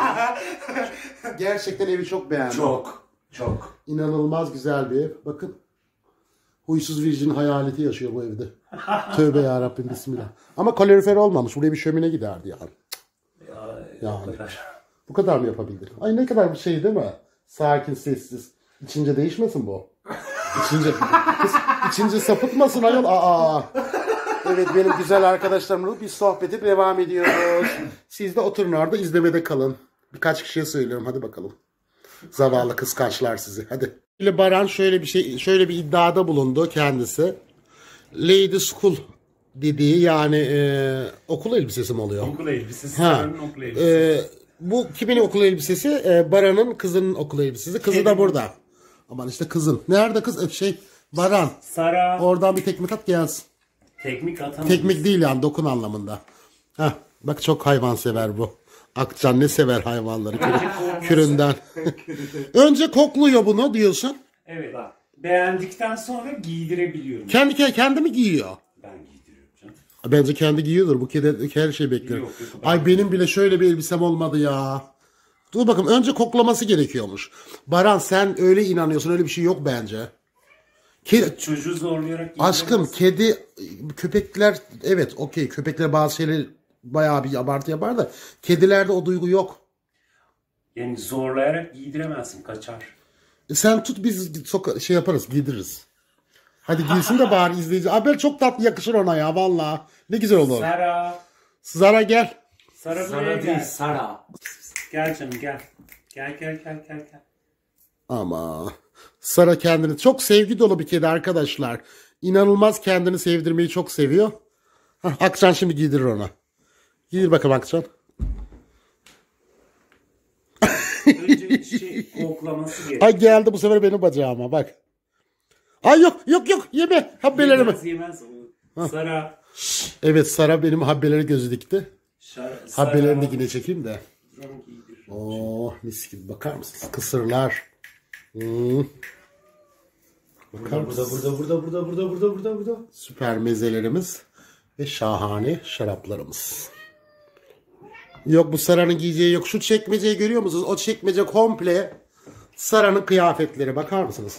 Gerçekten evi çok beğendim. Çok. Çok. İnanılmaz güzel bir ev. Bakın. Huysuz Virgin hayaleti yaşıyor bu evde. Tövbe yarabbim bismillah. Ama kalorifer olmamış. Buraya bir şömine giderdi yani. Yani. Bu kadar mı yapabildik? Ay ne kadar bir şey değil mi? Sakin, sessiz. İçince değişmesin bu. İçince, kız, içince sapıtmasın ayol. Aa. Evet, benim güzel arkadaşlarımla bir sohbete devam ediyoruz. Siz de oturun orada izlemede kalın. Birkaç kişiye söylüyorum, hadi bakalım. Zavallı kıskançlar sizi, hadi. Baran şöyle bir şey, şöyle bir iddiada bulundu kendisi. Lady School dediği yani e, okul elbisesi mi oluyor? Okul elbisesi. Ha. Sara'nın okul elbisesi. E, bu kimin okul elbisesi? E, Baran'ın kızının okul elbisesi. Kızı da burada. Aman işte kızın. Nerede kız? E, şey Baran. Sara. Oradan bir tekmik at gelsin. Teknik atamadı. Tekmik değil yani, dokun anlamında. Heh, bak çok hayvansever bu. Akcan ne sever hayvanları kürü- küründen. Önce kokluyor bunu diyorsun. Evet. Beğendikten sonra giydirebiliyorum. Kendi kendi mi giyiyor? Ben giydiriyorum canım. Bence kendi giyiyordur. Bu kedi her şey bekler. Yok, yok, ben- Ay benim bile şöyle bir elbisem olmadı ya. Dur bakalım, önce koklaması gerekiyormuş. Baran sen öyle inanıyorsun, öyle bir şey yok bence. Ke- Çocuğu zorlayarak Aşkım giydiremezsin. kedi, köpekler evet okey, köpekler bazı şeyleri bayağı bir abartı yapar da kedilerde o duygu yok. Yani zorlayarak giydiremezsin. Kaçar. E sen tut, biz soka- şey yaparız, giydiririz. Hadi giysin de bari izleyici. Abi çok tatlı yakışır ona ya valla. Ne güzel olur. Sara. Zara gel. Sara buraya Sara değil, gel. Sara. Gel canım gel. Gel gel gel gel gel. Ama Sara kendini çok sevgi dolu bir kedi arkadaşlar. İnanılmaz kendini sevdirmeyi çok seviyor. Hah, Akçan şimdi giydirir ona. Giydir bakalım Akçan. Önce şey koklaması gerek. Ay geldi bu sefer benim bacağıma bak. Ay yok yok yok yeme habbelerimi. Yemez yemez. o. Sara. Evet, Sara benim habbeleri gözü dikti. Şar, Sara. Habbelerini de yine çekeyim de. Şunu giydir. Oh mis gibi, bakar mısınız? Kısırlar. Hmm. Bakar Burada mısınız? burada burada burada burada burada burada burada. Süper mezelerimiz ve şahane şaraplarımız. Yok bu Sara'nın giyeceği yok. Şu çekmeceyi görüyor musunuz? O çekmece komple Sara'nın kıyafetleri. Bakar mısınız?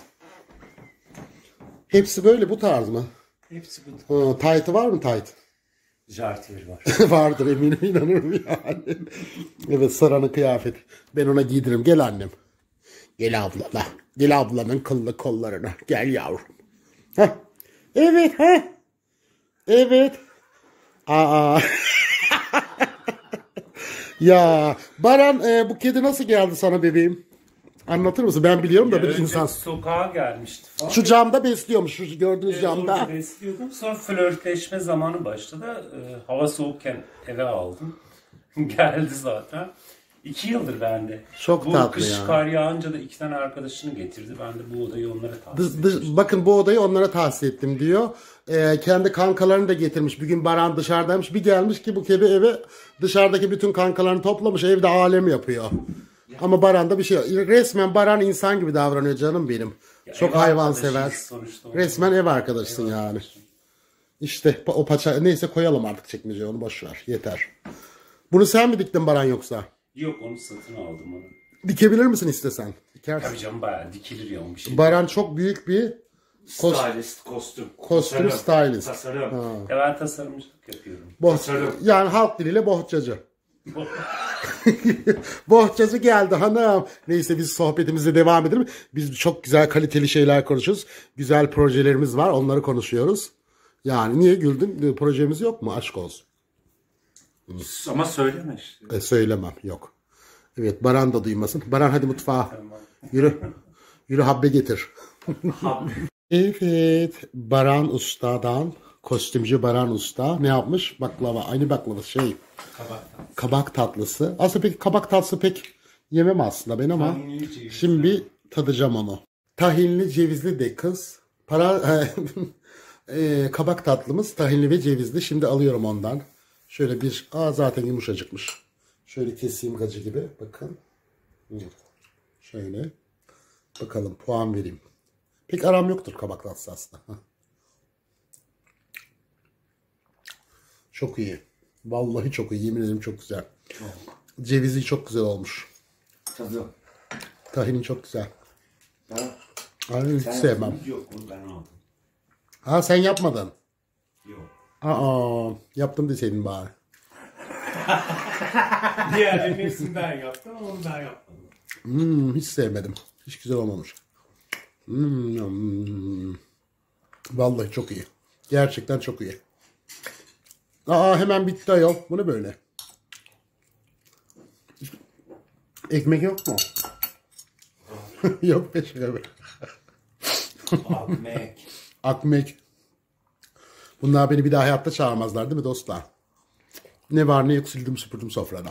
Hepsi böyle bu tarz mı? Hepsi bu. Ha, taytı var mı tayt? Jartier var. Vardır eminim, inanırım yani. Evet, Sara'nın kıyafeti. Ben ona giydiririm. Gel annem. Gel ablana. Gel ablanın kıllı kollarına. Gel yavrum. Heh. Evet ha. Evet. Aa. Ya Baran, e, bu kedi nasıl geldi sana bebeğim? Anlatır mısın? Ben biliyorum da bir Önce insan. sokağa gelmişti falan. Şu camda besliyormuş. Şu gördüğünüz Ee, camda. orada besliyordum. Sonra flörtleşme zamanı başladı. Ee, hava soğukken eve aldım. Geldi zaten. İki yıldır bende. Çok bu tatlı kış ya. kar yağınca da iki tane arkadaşını getirdi. Ben de bu odayı onlara tahsis Dış- dış- bakın bu odayı onlara tahsis ettim diyor. Ee, kendi kankalarını da getirmiş. Bir gün Baran dışarıdaymış. Bir gelmiş ki bu kedi eve dışarıdaki bütün kankalarını toplamış. Evde alem yapıyor. Ama Baran'da bir şey yok. Resmen Baran insan gibi davranıyor canım benim. Çok ev hayvansever. arkadaşıyız sonuçta. Resmen ev arkadaşısın yani. İşte pa- o paça neyse koyalım artık çekmeyeceği onu boş ver. Yeter. Bunu sen mi diktin Baran yoksa? Yok, onu satın aldım onu. Dikebilir misin istesen? Dikersin. Tabii canım, bayağı dikilir ya o bir şey. Baran çok büyük bir kos- Stylist, kostüm. kostüm Tasarım, stylist. Tasarım. Ya ben tasarımcılık yapıyorum. Boh- Tasarım. yani halk diliyle bohçacı. Bohçacı geldi hanım. Neyse biz sohbetimize devam edelim. Biz çok güzel kaliteli şeyler konuşuyoruz. Güzel projelerimiz var. Onları konuşuyoruz. Yani niye güldün? Projemiz yok mu? Aşk olsun. Ama söyleme işte. E, söylemem. Yok. Evet, Baran da duymasın. Baran hadi mutfağa. Yürü. Yürü habbe getir. Evet. Baran Usta'dan, kostümcü Baran Usta ne yapmış? Baklava. Aynı baklava şey. Kabak. Kabak tatlısı. Aslında pek kabak tatlısı pek yemem aslında ben ama Tahinli cevizli. şimdi bir tadacağım onu. Tahinli cevizli de kız. Para e, kabak tatlımız tahinli ve cevizli. Şimdi alıyorum ondan. Şöyle bir, aa zaten yumuşacıkmış. Şöyle keseyim gacı gibi. Bakın. Şöyle. Bakalım puan vereyim. Pek aram yoktur kabak tatlısı aslında. Çok iyi. Vallahi çok iyi. Yemin ederim çok güzel. Cevizi çok güzel olmuş. Tadı. Tahini çok güzel. Ha? Ay, hiç sevmem. Yok, onu ben aldım. Ha sen yapmadın. Yok. Aa yaptım deseydin bari. Diğerlerinin hepsini ben yaptım ama onu ben yapmadım. Hmm, hiç sevmedim. Hiç güzel olmamış. Hmm, hmm. Vallahi çok iyi. Gerçekten çok iyi. Aa hemen bitti ayol. Bu ne böyle? Ekmek yok mu? Yok be şaka be. Akmek. Akmek. Bunlar beni bir daha hayatta çağırmazlar değil mi dostlar? Ne var ne yok sildim süpürdüm sofrada.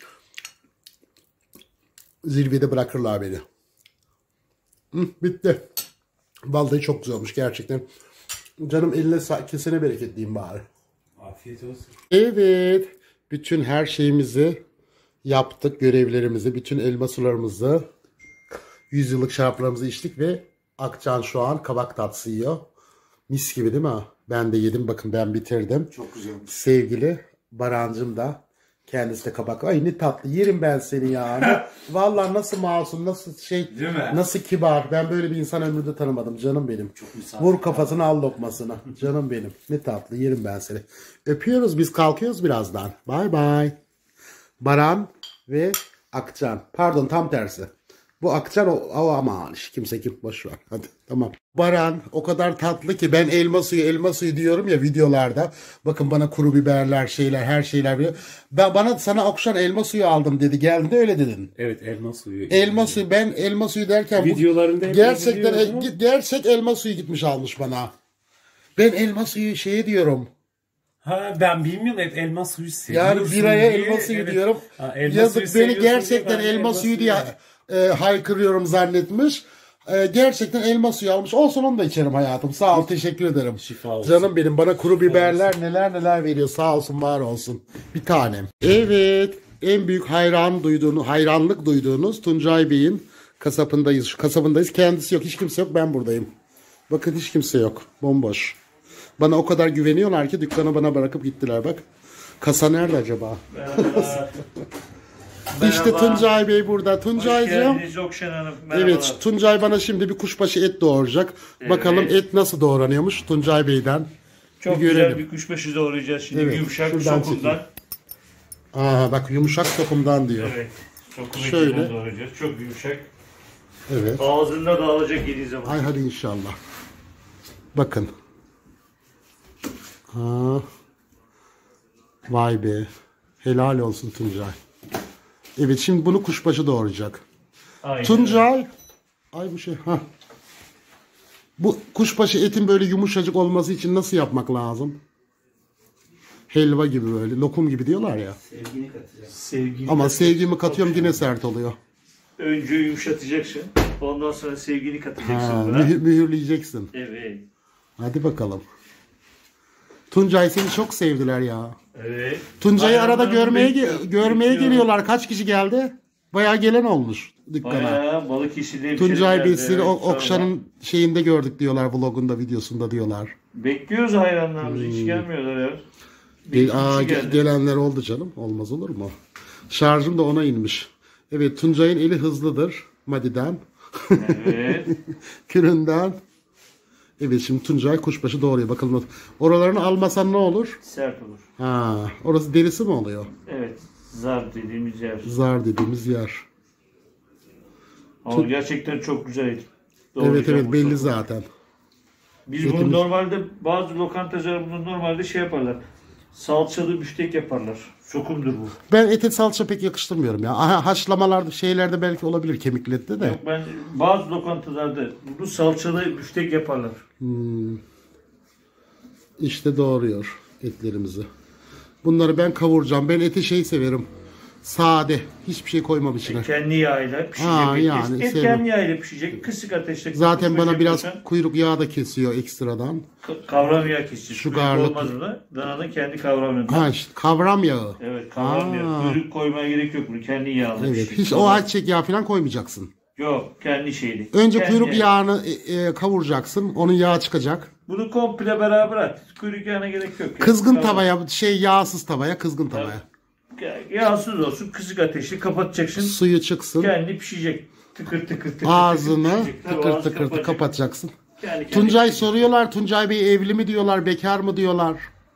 Zirvede bırakırlar beni. Hı, bitti. Vallahi çok güzel olmuş gerçekten. Canım eline sa- kesene bereket diyeyim bari. Afiyet olsun. Evet. Bütün her şeyimizi yaptık. Görevlerimizi, bütün elma sularımızı, yüzyıllık şaraplarımızı içtik ve Akcan şu an kabak tatlısı yiyor. Mis gibi değil mi? Ben de yedim. Bakın ben bitirdim. Çok güzel. Sevgili Barancım da kendisi de kabak. Ay ne tatlı. Yerim ben seni ya. Vallahi nasıl masum, nasıl şey, Değil mi? nasıl kibar. Ben böyle bir insan ömrümde tanımadım. Canım benim. misafir. Vur kafasına al lokmasını. Canım benim. Ne tatlı. Yerim ben seni. Öpüyoruz. Biz kalkıyoruz birazdan. Bay bay. Baran ve Akcan. Pardon tam tersi. Bu Akcan o, o aman kimse kim boş ver. Hadi tamam. Baran o kadar tatlı ki ben elma suyu elma suyu diyorum ya videolarda. Bakın bana kuru biberler şeyler her şeyler veriyor. Ben bana sana okşan elma suyu aldım dedi. Geldi öyle dedin. Evet, elma suyu. Elma suyu ben elma suyu derken bu Videolarında hep gerçekten izliyorum. e- gerçek elma suyu gitmiş almış bana. Ben elma suyu şeye diyorum. Ha, ben bilmiyorum, hep elma suyu seviyorsun Yani biraya diye. elma suyu Evet. diyorum. Ha, elma suyu Yazık beni seviyorsun diye gerçekten ben de elma suyu diye e, haykırıyorum zannetmiş. E, gerçekten elma suyu almış. Olsun onu da içerim hayatım. Sağ ol teşekkür ederim. Şifa olsun. Canım benim bana kuru biberler neler neler veriyor. Sağ olsun var olsun. Bir tanem. Evet. En büyük hayran duyduğunu, hayranlık duyduğunuz Tuncay Bey'in kasabındayız. Şu kasabındayız. Kendisi yok. Hiç kimse yok. Ben buradayım. Bakın hiç kimse yok. Bomboş. Bana o kadar güveniyorlar ki dükkanı bana bırakıp gittiler bak. Kasa nerede acaba? İşte Tuncay Bey burada. Tuncaycığım. Okşan Hanım. Merhabalar. Evet, Tuncay bana şimdi bir kuşbaşı et doğuracak. Bakalım et nasıl doğranıyormuş Tuncay Bey'den. Çok bir güzel görelim. bir kuşbaşı doğrayacağız şimdi. Evet, Yumuşak şuradan sokumdan. Aa bak yumuşak sokumdan diyor. Evet. Sokum Şöyle. etinden doğrayacağız. Çok yumuşak. Evet. Ağzında dağılacak yediği zaman. Ay hadi inşallah. Bakın. Aa. Vay be. Helal olsun Tuncay. Evet şimdi bunu kuşbaşı doğuracak. Aynen. Tuncay. Ay bu şey. Ha. Bu kuşbaşı etin böyle yumuşacık olması için nasıl yapmak lazım? Helva gibi böyle, lokum gibi diyorlar ya. Sevgini katacağız. Sevgini Ama kat- sevgimi katıyorum yine sert oluyor. Önce yumuşatacaksın. Ondan sonra sevgini katacaksın. Ha, buna. mühür- mühürleyeceksin. Evet. Hadi bakalım. Tuncay seni çok sevdiler ya. Evet. Tuncay'ı arada Bayramlarını görmeye bekliyor- ge- görmeye bekliyorum. geliyorlar. Kaç kişi geldi? Bayağı gelen olmuş dükkana. Bayağı Balıkesir'de Tuncay Bey sizi evet, o- sonra Okşan'ın şeyinde gördük diyorlar, vlogunda, videosunda diyorlar. Bekliyoruz hayranlarımızı. Hiç gelmiyorlar ya. Bir Gel, iki aa, kişi ge- geldi. gelenler oldu canım. Olmaz olur mu? Şarjım da ona inmiş. Evet, Tuncay'ın eli hızlıdır. Madiden. Evet. Küründen. Evet, şimdi Tuncay kuşbaşı doğruyor. Bakalım. Oralarını almasan ne olur? Sert olur. Ha, orası derisi mi oluyor? Evet. Zar dediğimiz yer. Zar dediğimiz yer. Ama gerçekten çok güzel et. Evet Doğrayacağım evet bu belli sokumu. zaten. Biz Etimiz- bunu normalde bazı lokantacılar bunu normalde şey yaparlar. Salçalı biftek yaparlar. Sokumdur bu. Ben ete salça pek yakıştırmıyorum ya. Aha, haşlamalarda şeylerde belki olabilir, kemikli ette de. Yok ben bazı lokantalarda bunu salçalı biftek yaparlar. İşte doğruyor etlerimizi. Bunları ben kavuracağım. Ben eti şey severim. Sade. Hiçbir şey koymam içine. Kendi yağıyla pişecek. Ha, et. yani et severim. kendi yağıyla pişecek. Kısık ateşte. Zaten kızartma bana biraz yapıyorsan kuyruk yağı da kesiyor ekstradan. ka- kavram yağı keseceksin. Şu Kuyruk garlık- olmaz ona. Dananın kendi kavram yağı. Ha işte kavram yağı. Evet kavram Aa. yağı. Kuyruk koymaya gerek yok bunu. Kendi yağıyla Evet. pişecek. Hiç o ayçiçek yağı falan koymayacaksın. Yok kendi şeyli. Önce Kendi kuyruk yağı. yağını e, e, kavuracaksın. Onun yağı çıkacak. Bunu komple beraber at. Kuyruk yağına gerek yok. Kızgın Kavram- tavaya, şey yağsız tavaya, kızgın tavaya. Yağsız olsun. Kısık ateşte kapatacaksın. Suyu çıksın. Kendi pişecek. Tıkır tıkır tıkır. Ağzını tıkır pişecek. Tabii tıkır ağzı tıkır kapatacak. kapatacaksın. Kendi kendine Tuncay pişecek. soruyorlar, Tuncay Bey evli mi diyorlar, bekar mı diyorlar.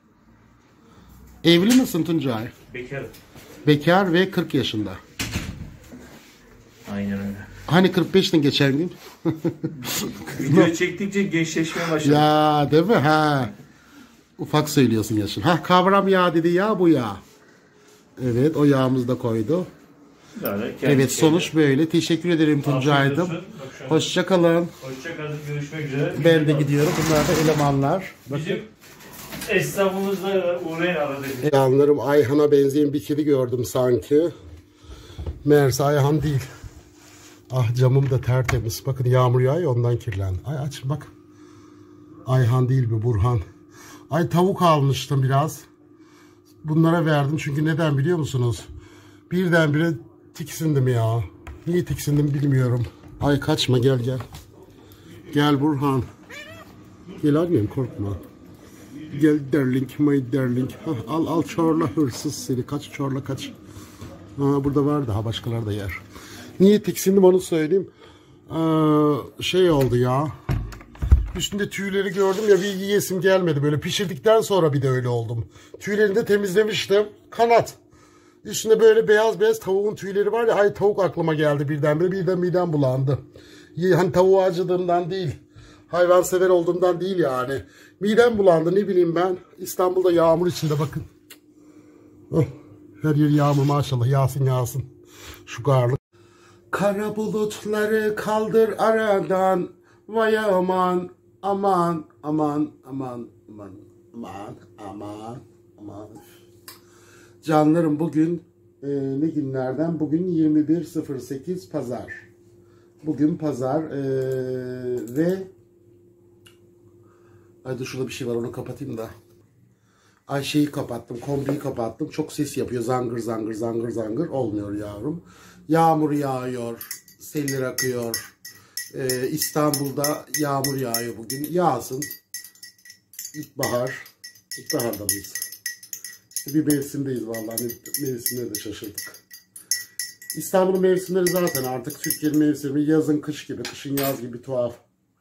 Evli misin Tuncay? Bekar. Bekar ve kırk yaşında. Aynen öyle. Hani kırk beştin geçen gün? Video çektikçe gençleşmeye başladı. Ya değil mi? Ha. Ufak söylüyorsun yaşın. Ha, kavram yağ dedi ya, bu yağ. Evet, o yağımızı da koydu. Yani kendi Evet, sonuç böyle. Teşekkür ederim Tuncay'dım. Hoşça kalın. Hoşçakalın. Görüşmek üzere. Ben de gidiyorum. Bunlar da elemanlar. Bizim esnafımızla uğrayın arada. bir. Yanlarım Ayhan'a benzeyen bir kedi gördüm sanki. Meğerse Ayhan değil. Ah, camım da tertemiz. Bakın yağmur yağıyor, ondan kirlendi. Ay aç bak. Ayhan değil mi, Burhan. Ay tavuk almıştım biraz. Bunlara verdim çünkü neden biliyor musunuz? Birdenbire tiksindim ya. Niye tiksindim bilmiyorum. Ay kaçma, gel gel. Gel Burhan. Gel annem, korkma. Gel darling, my darling. Hah, al al çorla, hırsız seni. Kaç çorla kaç. Ha, burada var daha, başkaları da yer. Niye tiksindim onu söyleyeyim. Ee, şey oldu ya. Üstünde tüyleri gördüm ya, bir yiyesim gelmedi. Böyle pişirdikten sonra bir de öyle oldum. Tüylerini de temizlemiştim. Kanat. Üstünde böyle beyaz beyaz tavuğun tüyleri var ya. Ay tavuk aklıma geldi birdenbire. Birden midem bulandı. Hani tavuğu acıdığımdan değil. Hayvansever olduğumdan değil yani. Midem bulandı, ne bileyim ben. İstanbul'da yağmur içinde bakın. Oh, her yer yağmur maşallah. Yağsın yağsın. Şu garlık. Kara bulutları kaldır aradan. Vay aman aman aman aman aman aman aman aman. Canlarım, bugün e, ne günlerden? Bugün yirmi bir sıfır sekiz pazar. Bugün pazar e, ve ay dur, şurada bir şey var, onu kapatayım da. Ay şeyi kapattım, kombiyi kapattım. Çok ses yapıyor, zangır zangır zangır zangır. Olmuyor yavrum. Yağmur yağıyor, seller akıyor. Ee, İstanbul'da yağmur yağıyor bugün. Yağsın. İlkbahar. İlkbaharda mıyız? İşte bir mevsimdeyiz vallahi. Mevsimleri de şaşırdık. İstanbul'un mevsimleri zaten artık Türkiye'nin mevsimi yazın kış gibi, kışın yaz gibi tuhaf.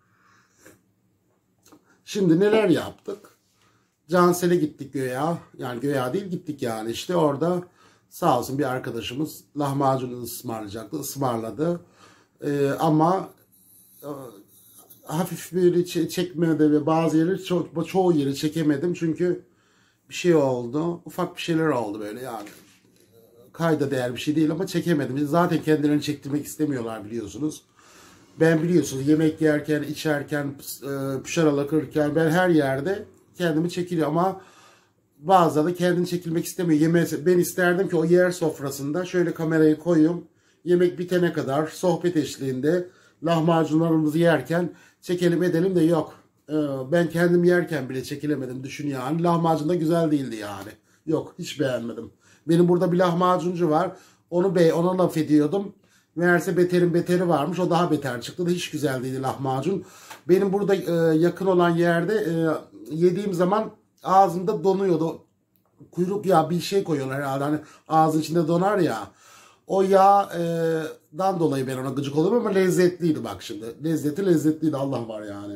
Şimdi neler yaptık? Cansel'e gittik göya. Yani göya değil, gittik yani. İşte orada sağ olsun bir arkadaşımız lahmacunu ısmarlayacaktı. Ismarladı. Ee, ama e, hafif böyle çekmedi ve bazı yerleri ço çoğu yeri çekemedim. Çünkü bir şey oldu. Ufak bir şeyler oldu böyle yani. kayda değer bir şey değil ama çekemedim. Zaten kendilerini çektirmek istemiyorlar biliyorsunuz. Ben biliyorsunuz yemek yerken, içerken, pışara kırırken ben her yerde kendimi çekiliyor ama bazıları da kendini çekilmek istemiyor. Yemeğe, ben isterdim ki o yer sofrasında şöyle kamerayı koyayım. Yemek bitene kadar sohbet eşliğinde lahmacunlarımızı yerken çekelim edelim de yok. Ben kendim yerken bile çekilemedim düşün yani. Lahmacun da güzel değildi yani. Yok hiç beğenmedim. Benim burada bir lahmacuncu var. Onu be ona laf ediyordum. Meğerse beterin beteri varmış. O daha beter çıktı da hiç güzel değildi lahmacun. Benim burada e, yakın olan yerde e, yediğim zaman ağzımda donuyordu. Kuyruk yağı bir şey koyuyorlar herhalde. Hani ağzın içinde donar ya. O yağdan dolayı ben ona gıcık oluyorum ama lezzetliydi bak şimdi. Lezzeti lezzetliydi Allah var yani.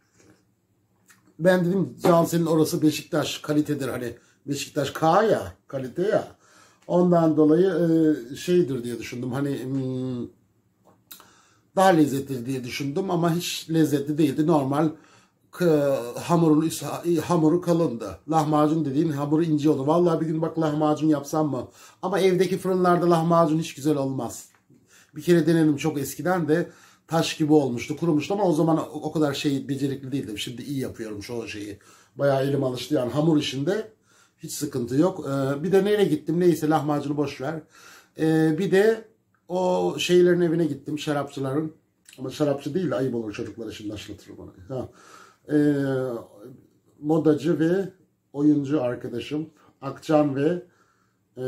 Ben dedim Can senin orası Beşiktaş kalitedir hani. Beşiktaş K ya kalite ya. Ondan dolayı e, şeydir diye düşündüm. Hani hmm, daha lezzetli diye düşündüm ama hiç lezzetli değildi. Normal hamurun hamuru kalındı. Lahmacun dediğin hamuru ince olur. Vallahi bir gün bak lahmacun yapsam mı? Ama evdeki fırınlarda lahmacun hiç güzel olmaz. Bir kere denedim çok eskiden de taş gibi olmuştu, kurumuştu ama o zaman o kadar şey becerikli değildim. Şimdi iyi yapıyorum çoğu şeyi. Bayağı elim alıştı yani hamur işinde hiç sıkıntı yok. Ee, bir de nereye gittim? Neyse lahmacunu boş ver. Ee, bir de o şeylerin evine gittim, şarapçıların. Ama şarapçı değil de ayıp olur çocuklara şimdi aşılatırım bana. Ha. Ee, modacı ve oyuncu arkadaşım Akcan ve e,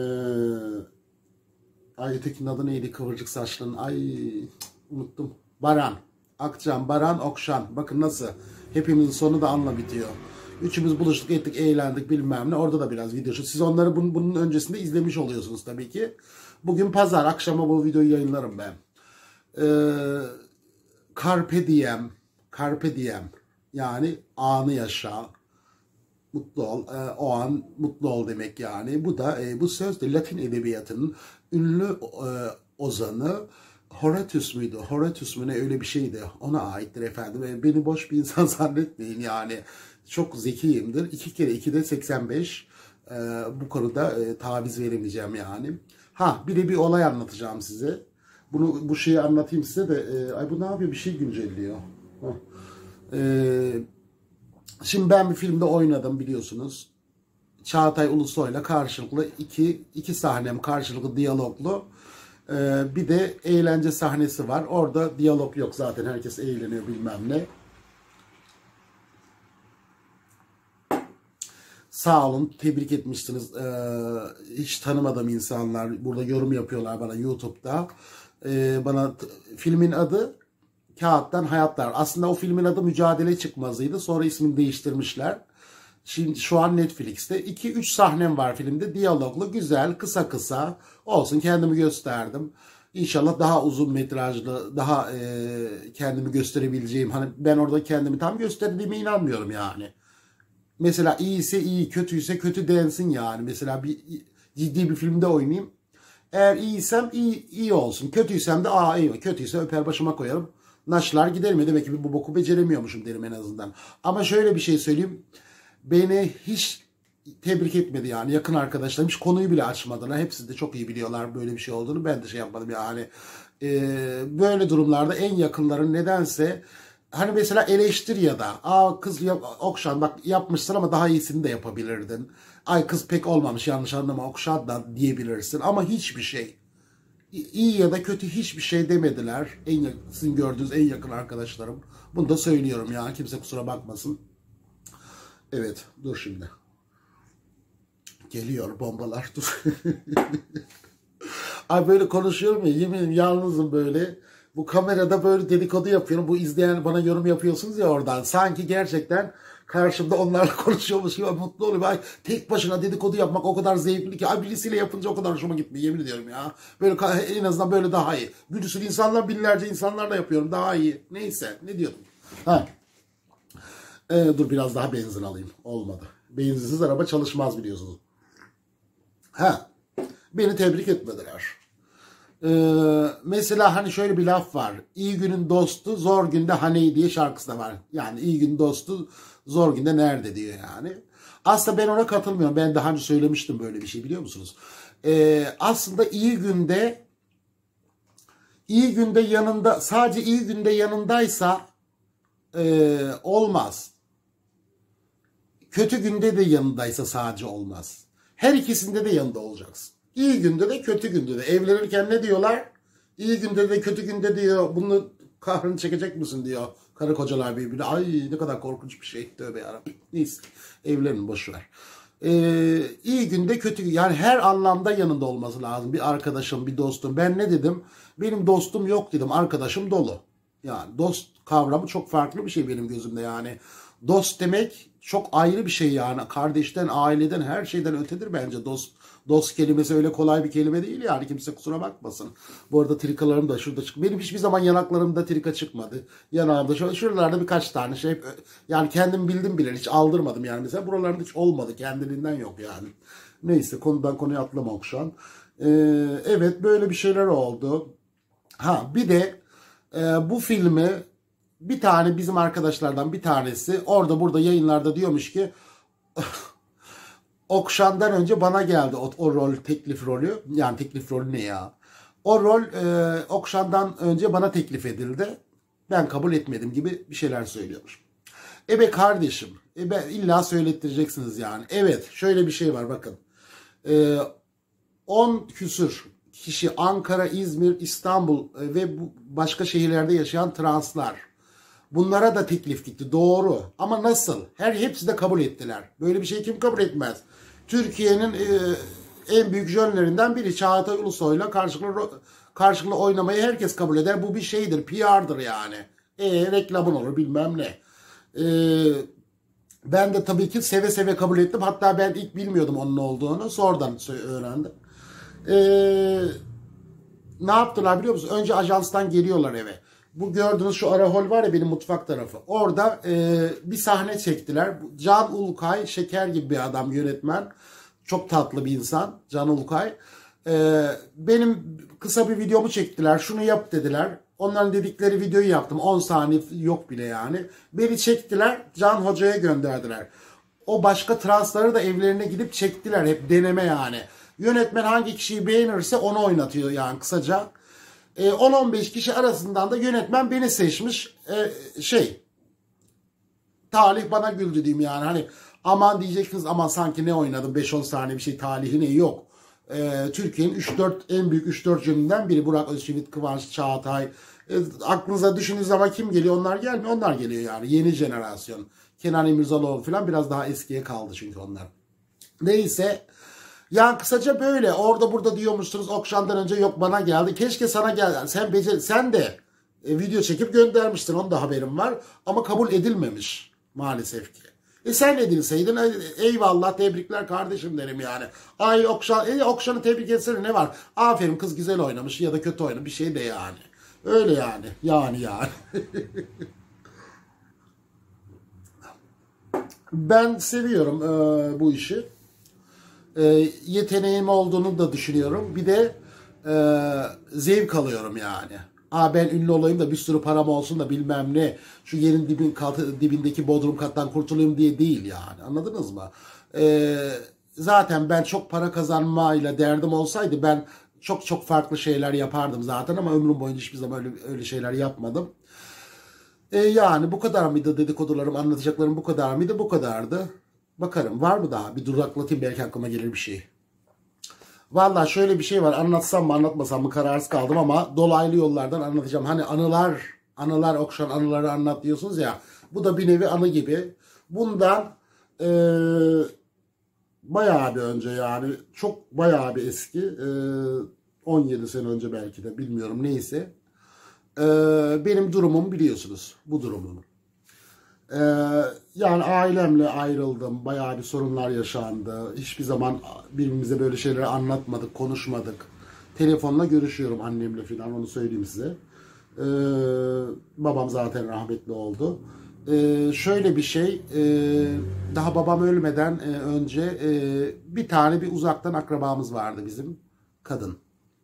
ay ötekinin adı neydi kıvırcık saçlının ay unuttum Baran Akcan Baran Okşan bakın nasıl hepimizin sonu da anla bitiyor. Üçümüz buluştuk ettik eğlendik bilmem ne orada da biraz video şu siz onları bunun, bunun öncesinde izlemiş oluyorsunuz tabii ki. Bugün pazar akşama bu videoyu yayınlarım ben. Ee, Carpe diem Carpe diem yani anı yaşa, mutlu ol, e, o an mutlu ol demek yani. Bu da e, bu söz de Latin edebiyatının ünlü e, ozanı Horatius muydu? Horatius mu ne öyle bir şeydi. Ona aittir efendim. E, beni boş bir insan zannetmeyin yani. Çok zekiyimdir. iki kere ikide seksen beş. E, bu konuda e, taviz veremeyeceğim yani. Ha bir de bir olay anlatacağım size. Bunu bu şeyi anlatayım size de. E, ay bu ne yapıyor? Bir şey güncelliyor. Heh. Ee, şimdi ben bir filmde oynadım biliyorsunuz. Çağatay Ulusoy'la karşılıklı iki, iki sahnem karşılıklı diyaloglu. Ee, bir de eğlence sahnesi var. Orada diyalog yok zaten. Herkes eğleniyor bilmem ne. Sağ olun. Tebrik etmişsiniz. Ee, hiç tanımadığım insanlar burada yorum yapıyorlar bana YouTube'da. Ee, bana filmin adı Kağıttan Hayatlar. Aslında o filmin adı Mücadele Çıkmazı'ydı. Sonra ismini değiştirmişler. Şimdi şu an Netflix'te. iki üç sahnem var filmde. Diyaloglu, güzel, kısa kısa. Olsun kendimi gösterdim. İnşallah daha uzun metrajlı, daha e, kendimi gösterebileceğim. Hani ben orada kendimi tam gösterdiğime inanmıyorum yani. Mesela iyiyse iyi, kötüyse kötü densin yani. Mesela bir ciddi bir filmde oynayayım. Eğer iyiysem iyi, iyi olsun. Kötüysem de aa iyi. Kötüyse öper başıma koyarım. Naşlar giderim ya demek ki bu boku beceremiyormuşum derim en azından. Ama şöyle bir şey söyleyeyim. Beni hiç tebrik etmedi yani yakın arkadaşlarım. Hiç konuyu bile açmadılar. Hepsi de çok iyi biliyorlar böyle bir şey olduğunu. Ben de şey yapmadım yani. Ee, böyle durumlarda en yakınların nedense hani mesela eleştir ya da aa kız yap, Okşan bak yapmışsın ama daha iyisini de yapabilirdin. Ay kız pek olmamış yanlış anlama Okşan da diyebilirsin ama hiçbir şey. İyi ya da kötü hiçbir şey demediler. En yakın, sizin gördüğünüz en yakın arkadaşlarım. Bunu da söylüyorum ya. Kimse kusura bakmasın. Evet. Dur şimdi. Geliyor bombalar. Dur. Ay böyle konuşuyorum ya. Yemin ederim yalnızım böyle. Bu kamerada böyle dedikodu yapıyorum. Bu izleyen bana yorum yapıyorsunuz ya oradan. Sanki gerçekten karşımda onlarla konuşuyormuş gibi mutlu oluyorum. Ay tek başına dedikodu yapmak o kadar zevkli ki. Ay birisiyle yapınca o kadar hoşuma gitmiyor yemin ediyorum ya. Böyle en azından böyle daha iyi. Bir sürü insanlar binlerce insanlarla yapıyorum daha iyi. Neyse ne diyordum. Ha. Ee, dur biraz daha benzin alayım. Olmadı. Benzinsiz araba çalışmaz biliyorsunuz. Ha. Beni tebrik etmediler. Ee, mesela hani şöyle bir laf var. İyi günün dostu zor günde hani diye şarkısı da var. Yani iyi gün dostu zor günde nerede diyor yani. Aslında ben ona katılmıyorum. Ben daha önce söylemiştim böyle bir şey biliyor musunuz? Ee, aslında iyi günde iyi günde yanında, sadece iyi günde yanındaysa e, olmaz. Kötü günde de yanındaysa sadece olmaz. Her ikisinde de yanında olacaksın. İyi günde de kötü günde de. Evlenirken ne diyorlar? İyi günde de kötü günde diyor. Bunu kahrını çekecek misin diyor. Karı kocalar birbirine. Ay ne kadar korkunç bir şey. Tövbe yarabbim. Neyse. Evlenin boşver. Ee, iyi günde kötü gün. Yani her anlamda yanında olması lazım. Bir arkadaşım, bir dostum. Ben ne dedim? Benim dostum yok dedim. Arkadaşım dolu. Yani dost kavramı çok farklı bir şey benim gözümde yani. Dost demek çok ayrı bir şey yani. Kardeşten, aileden, her şeyden ötedir bence dost. Dost kelimesi öyle kolay bir kelime değil yani. Kimse kusura bakmasın. Bu arada trikalarım da şurada çık. Benim hiçbir zaman yanaklarımda trika çıkmadı. Yanağımda şöyle, şuralarda birkaç tane şey. Yani kendim bildim bile hiç aldırmadım yani. Mesela buralarda hiç olmadı. Kendiliğinden yok yani. Neyse konudan konuya atlamak şu an. Ee, evet böyle bir şeyler oldu. Ha bir de e, bu filmi bir tane bizim arkadaşlardan bir tanesi orada burada yayınlarda diyormuş ki Okşan'dan önce bana geldi o, o rol, teklif rolü. Yani teklif rolü ne ya? O rol e, Okşan'dan önce bana teklif edildi. Ben kabul etmedim gibi bir şeyler söylüyormuş. E be kardeşim, e be, illa söylettireceksiniz yani. Evet, şöyle bir şey var bakın. E, on küsür kişi Ankara, İzmir, İstanbul e, ve bu başka şehirlerde yaşayan translar. Bunlara da teklif gitti. Doğru. Ama nasıl? Her hepsi de kabul ettiler. Böyle bir şey kim kabul etmez? Türkiye'nin e, en büyük jönlerinden biri Çağatay Ulusoy'la karşılıklı, karşılıklı oynamayı herkes kabul eder. Bu bir şeydir. P R'dır yani. E, reklamın olur bilmem ne. E, ben de tabii ki seve seve kabul ettim. Hatta ben ilk bilmiyordum onun olduğunu. Sonradan öğrendim. E, ne yaptılar biliyor musun? Önce ajanstan geliyorlar eve. Bu gördüğünüz şu ara hol var ya benim mutfak tarafı. Orada e, bir sahne çektiler. Can Ulukay, şeker gibi bir adam, yönetmen. Çok tatlı bir insan Can Ulukay. E, benim kısa bir videomu çektiler. Şunu yap dediler. Onların dedikleri videoyu yaptım. on saniye yok bile yani. Beni çektiler. Can Hoca'ya gönderdiler. O başka transları da evlerine gidip çektiler. Hep deneme yani. Yönetmen hangi kişiyi beğenirse onu oynatıyor yani kısaca. on on beş kişi arasından da yönetmen beni seçmiş. Ee, şey talih bana güldü diyeyim yani. Hani aman diyeceksiniz ama sanki ne oynadım beş on saniye bir şey, talihi ne yok. Ee, Türkiye'nin üç dört en büyük üç dört jönünden biri Burak Özçivit, Kıvanç, Çağatay. Ee, aklınıza düşündüğünüz zaman kim geliyor? Onlar gelmiyor. Onlar geliyor yani. Yeni jenerasyon. Kenan İmirzalıoğlu falan biraz daha eskiye kaldı çünkü onlar. Neyse. Yani kısaca böyle orada burada diyormuşsunuz Okşan'dan önce yok bana geldi. Keşke sana geldi. Sen becer sen de e, video çekip göndermiştin. Onun da haberim var. Ama kabul edilmemiş maalesef ki. E sen edilseydin eyvallah tebrikler kardeşim derim yani. Ay Okşan, e, Okşan'ı tebrik etsene ne var? Aferin kız güzel oynamış ya da kötü oynamış bir şey de yani. Öyle yani. Yani yani. Ben seviyorum e, bu işi. E, yeteneğim olduğunu da düşünüyorum. Bir de e, zevk alıyorum yani. Aa ben ünlü olayım da bir sürü param olsun da bilmem ne. Şu yerin dibin katı, dibindeki bodrum kattan kurtulayım diye değil yani. Anladınız mı? E, zaten ben çok para kazanmayla derdim olsaydı ben çok çok farklı şeyler yapardım zaten ama ömrüm boyunca hiçbir zaman öyle, öyle şeyler yapmadım. E, yani bu kadar mıydı dedikodularım, anlatacaklarım bu kadar mıydı? Bu kadardı. Bakarım var mı daha? Bir duraklatayım belki aklıma gelir bir şey. Vallahi şöyle bir şey var. Anlatsam mı anlatmasam mı kararsız kaldım ama dolaylı yollardan anlatacağım. Hani anılar, anılar Okşan anıları anlat diyorsunuz ya. Bu da bir nevi anı gibi. Bundan e, bayağı bir önce yani çok bayağı bir eski. E, on yedi sene önce belki de bilmiyorum neyse. E, benim durumumu biliyorsunuz. Bu durumumu. Ee, yani ailemle ayrıldım. Bayağı bir sorunlar yaşandı. Hiçbir zaman birbirimize böyle şeyleri anlatmadık, konuşmadık. Telefonla görüşüyorum annemle falan onu söyleyeyim size. Ee, babam zaten rahmetli oldu. Ee, şöyle bir şey, e, daha babam ölmeden e, önce e, bir tane bir uzaktan akrabamız vardı bizim, kadın.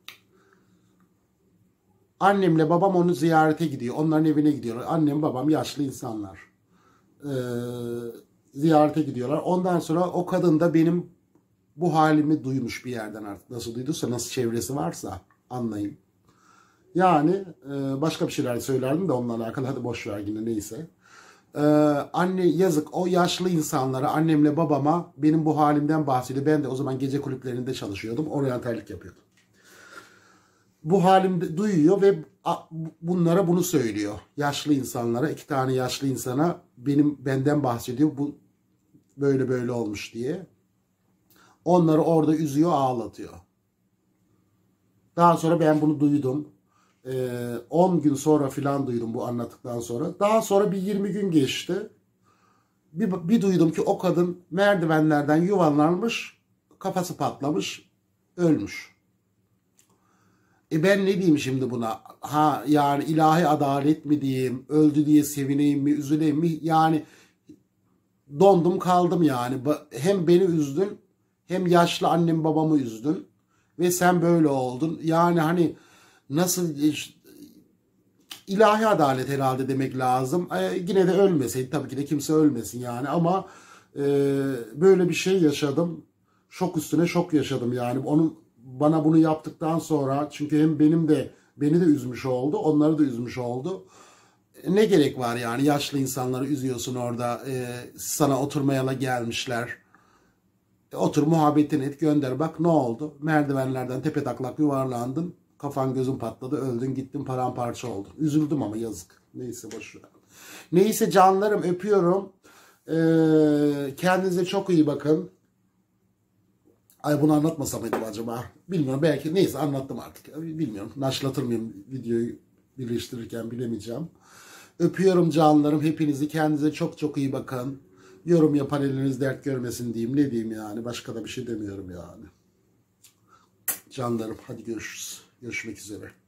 Annemle babam onu ziyarete gidiyor. Onların evine gidiyorlar. Annem babam yaşlı insanlar. Ee, ziyarete gidiyorlar. Ondan sonra o kadın da benim bu halimi duymuş bir yerden artık. Nasıl duyduysa, nasıl çevresi varsa anlayın. Yani e, başka bir şeyler söylerdim de onunla alakalı. Hadi boş ver yine, neyse. Ee, anne yazık, o yaşlı insanlara, annemle babama benim bu halimden bahsediyor. Ben de o zaman gece kulüplerinde çalışıyordum. Oryantallik yapıyordum. Bu halimde duyuyor ve bunlara bunu söylüyor. Yaşlı insanlara, iki tane yaşlı insana benim benden bahsediyor. Bu böyle böyle olmuş diye. Onları orada üzüyor, ağlatıyor. Daha sonra ben bunu duydum. on gün sonra filan duydum bu anlattıktan sonra. Daha sonra bir yirmi gün geçti. Bir, bir duydum ki o kadın merdivenlerden yuvarlanmış, kafası patlamış, ölmüş. E ben ne diyeyim şimdi buna? Ha yani ilahi adalet mi diyeyim, öldü diye sevineyim mi, üzüleyim mi? Yani dondum kaldım yani. Hem beni üzdün, hem yaşlı annem babamı üzdün ve sen böyle oldun. Yani hani nasıl, ilahi adalet herhalde demek lazım. Ee, yine de ölmeseydi, tabii ki de kimse ölmesin yani, ama e, böyle bir şey yaşadım. Şok üstüne şok yaşadım yani. Onun bana bunu yaptıktan sonra, çünkü hem benim de beni de üzmüş oldu, onları da üzmüş oldu. E, ne gerek var yani, yaşlı insanları üzüyorsun orada, e, sana oturmaya gelmişler. E, otur muhabbetini et, gönder, bak ne oldu? Merdivenlerden tepetaklak yuvarlandın. Kafan gözün patladı, öldün, gittin, paramparça oldun. Üzüldüm ama yazık. Neyse boş ver. Neyse canlarım, öpüyorum. Ee, kendinize çok iyi bakın. Ay bunu anlatmasam mıydım acaba? Bilmiyorum, belki neyse anlattım artık. Bilmiyorum, naşlatır mıyım videoyu birleştirirken, bilemeyeceğim. Öpüyorum canlarım, hepinizi, kendinize çok çok iyi bakın. Yorum yapan eliniz dert görmesin diyeyim. Ne diyeyim yani, başka da bir şey demiyorum yani. Canlarım hadi görüşürüz. Görüşmek üzere.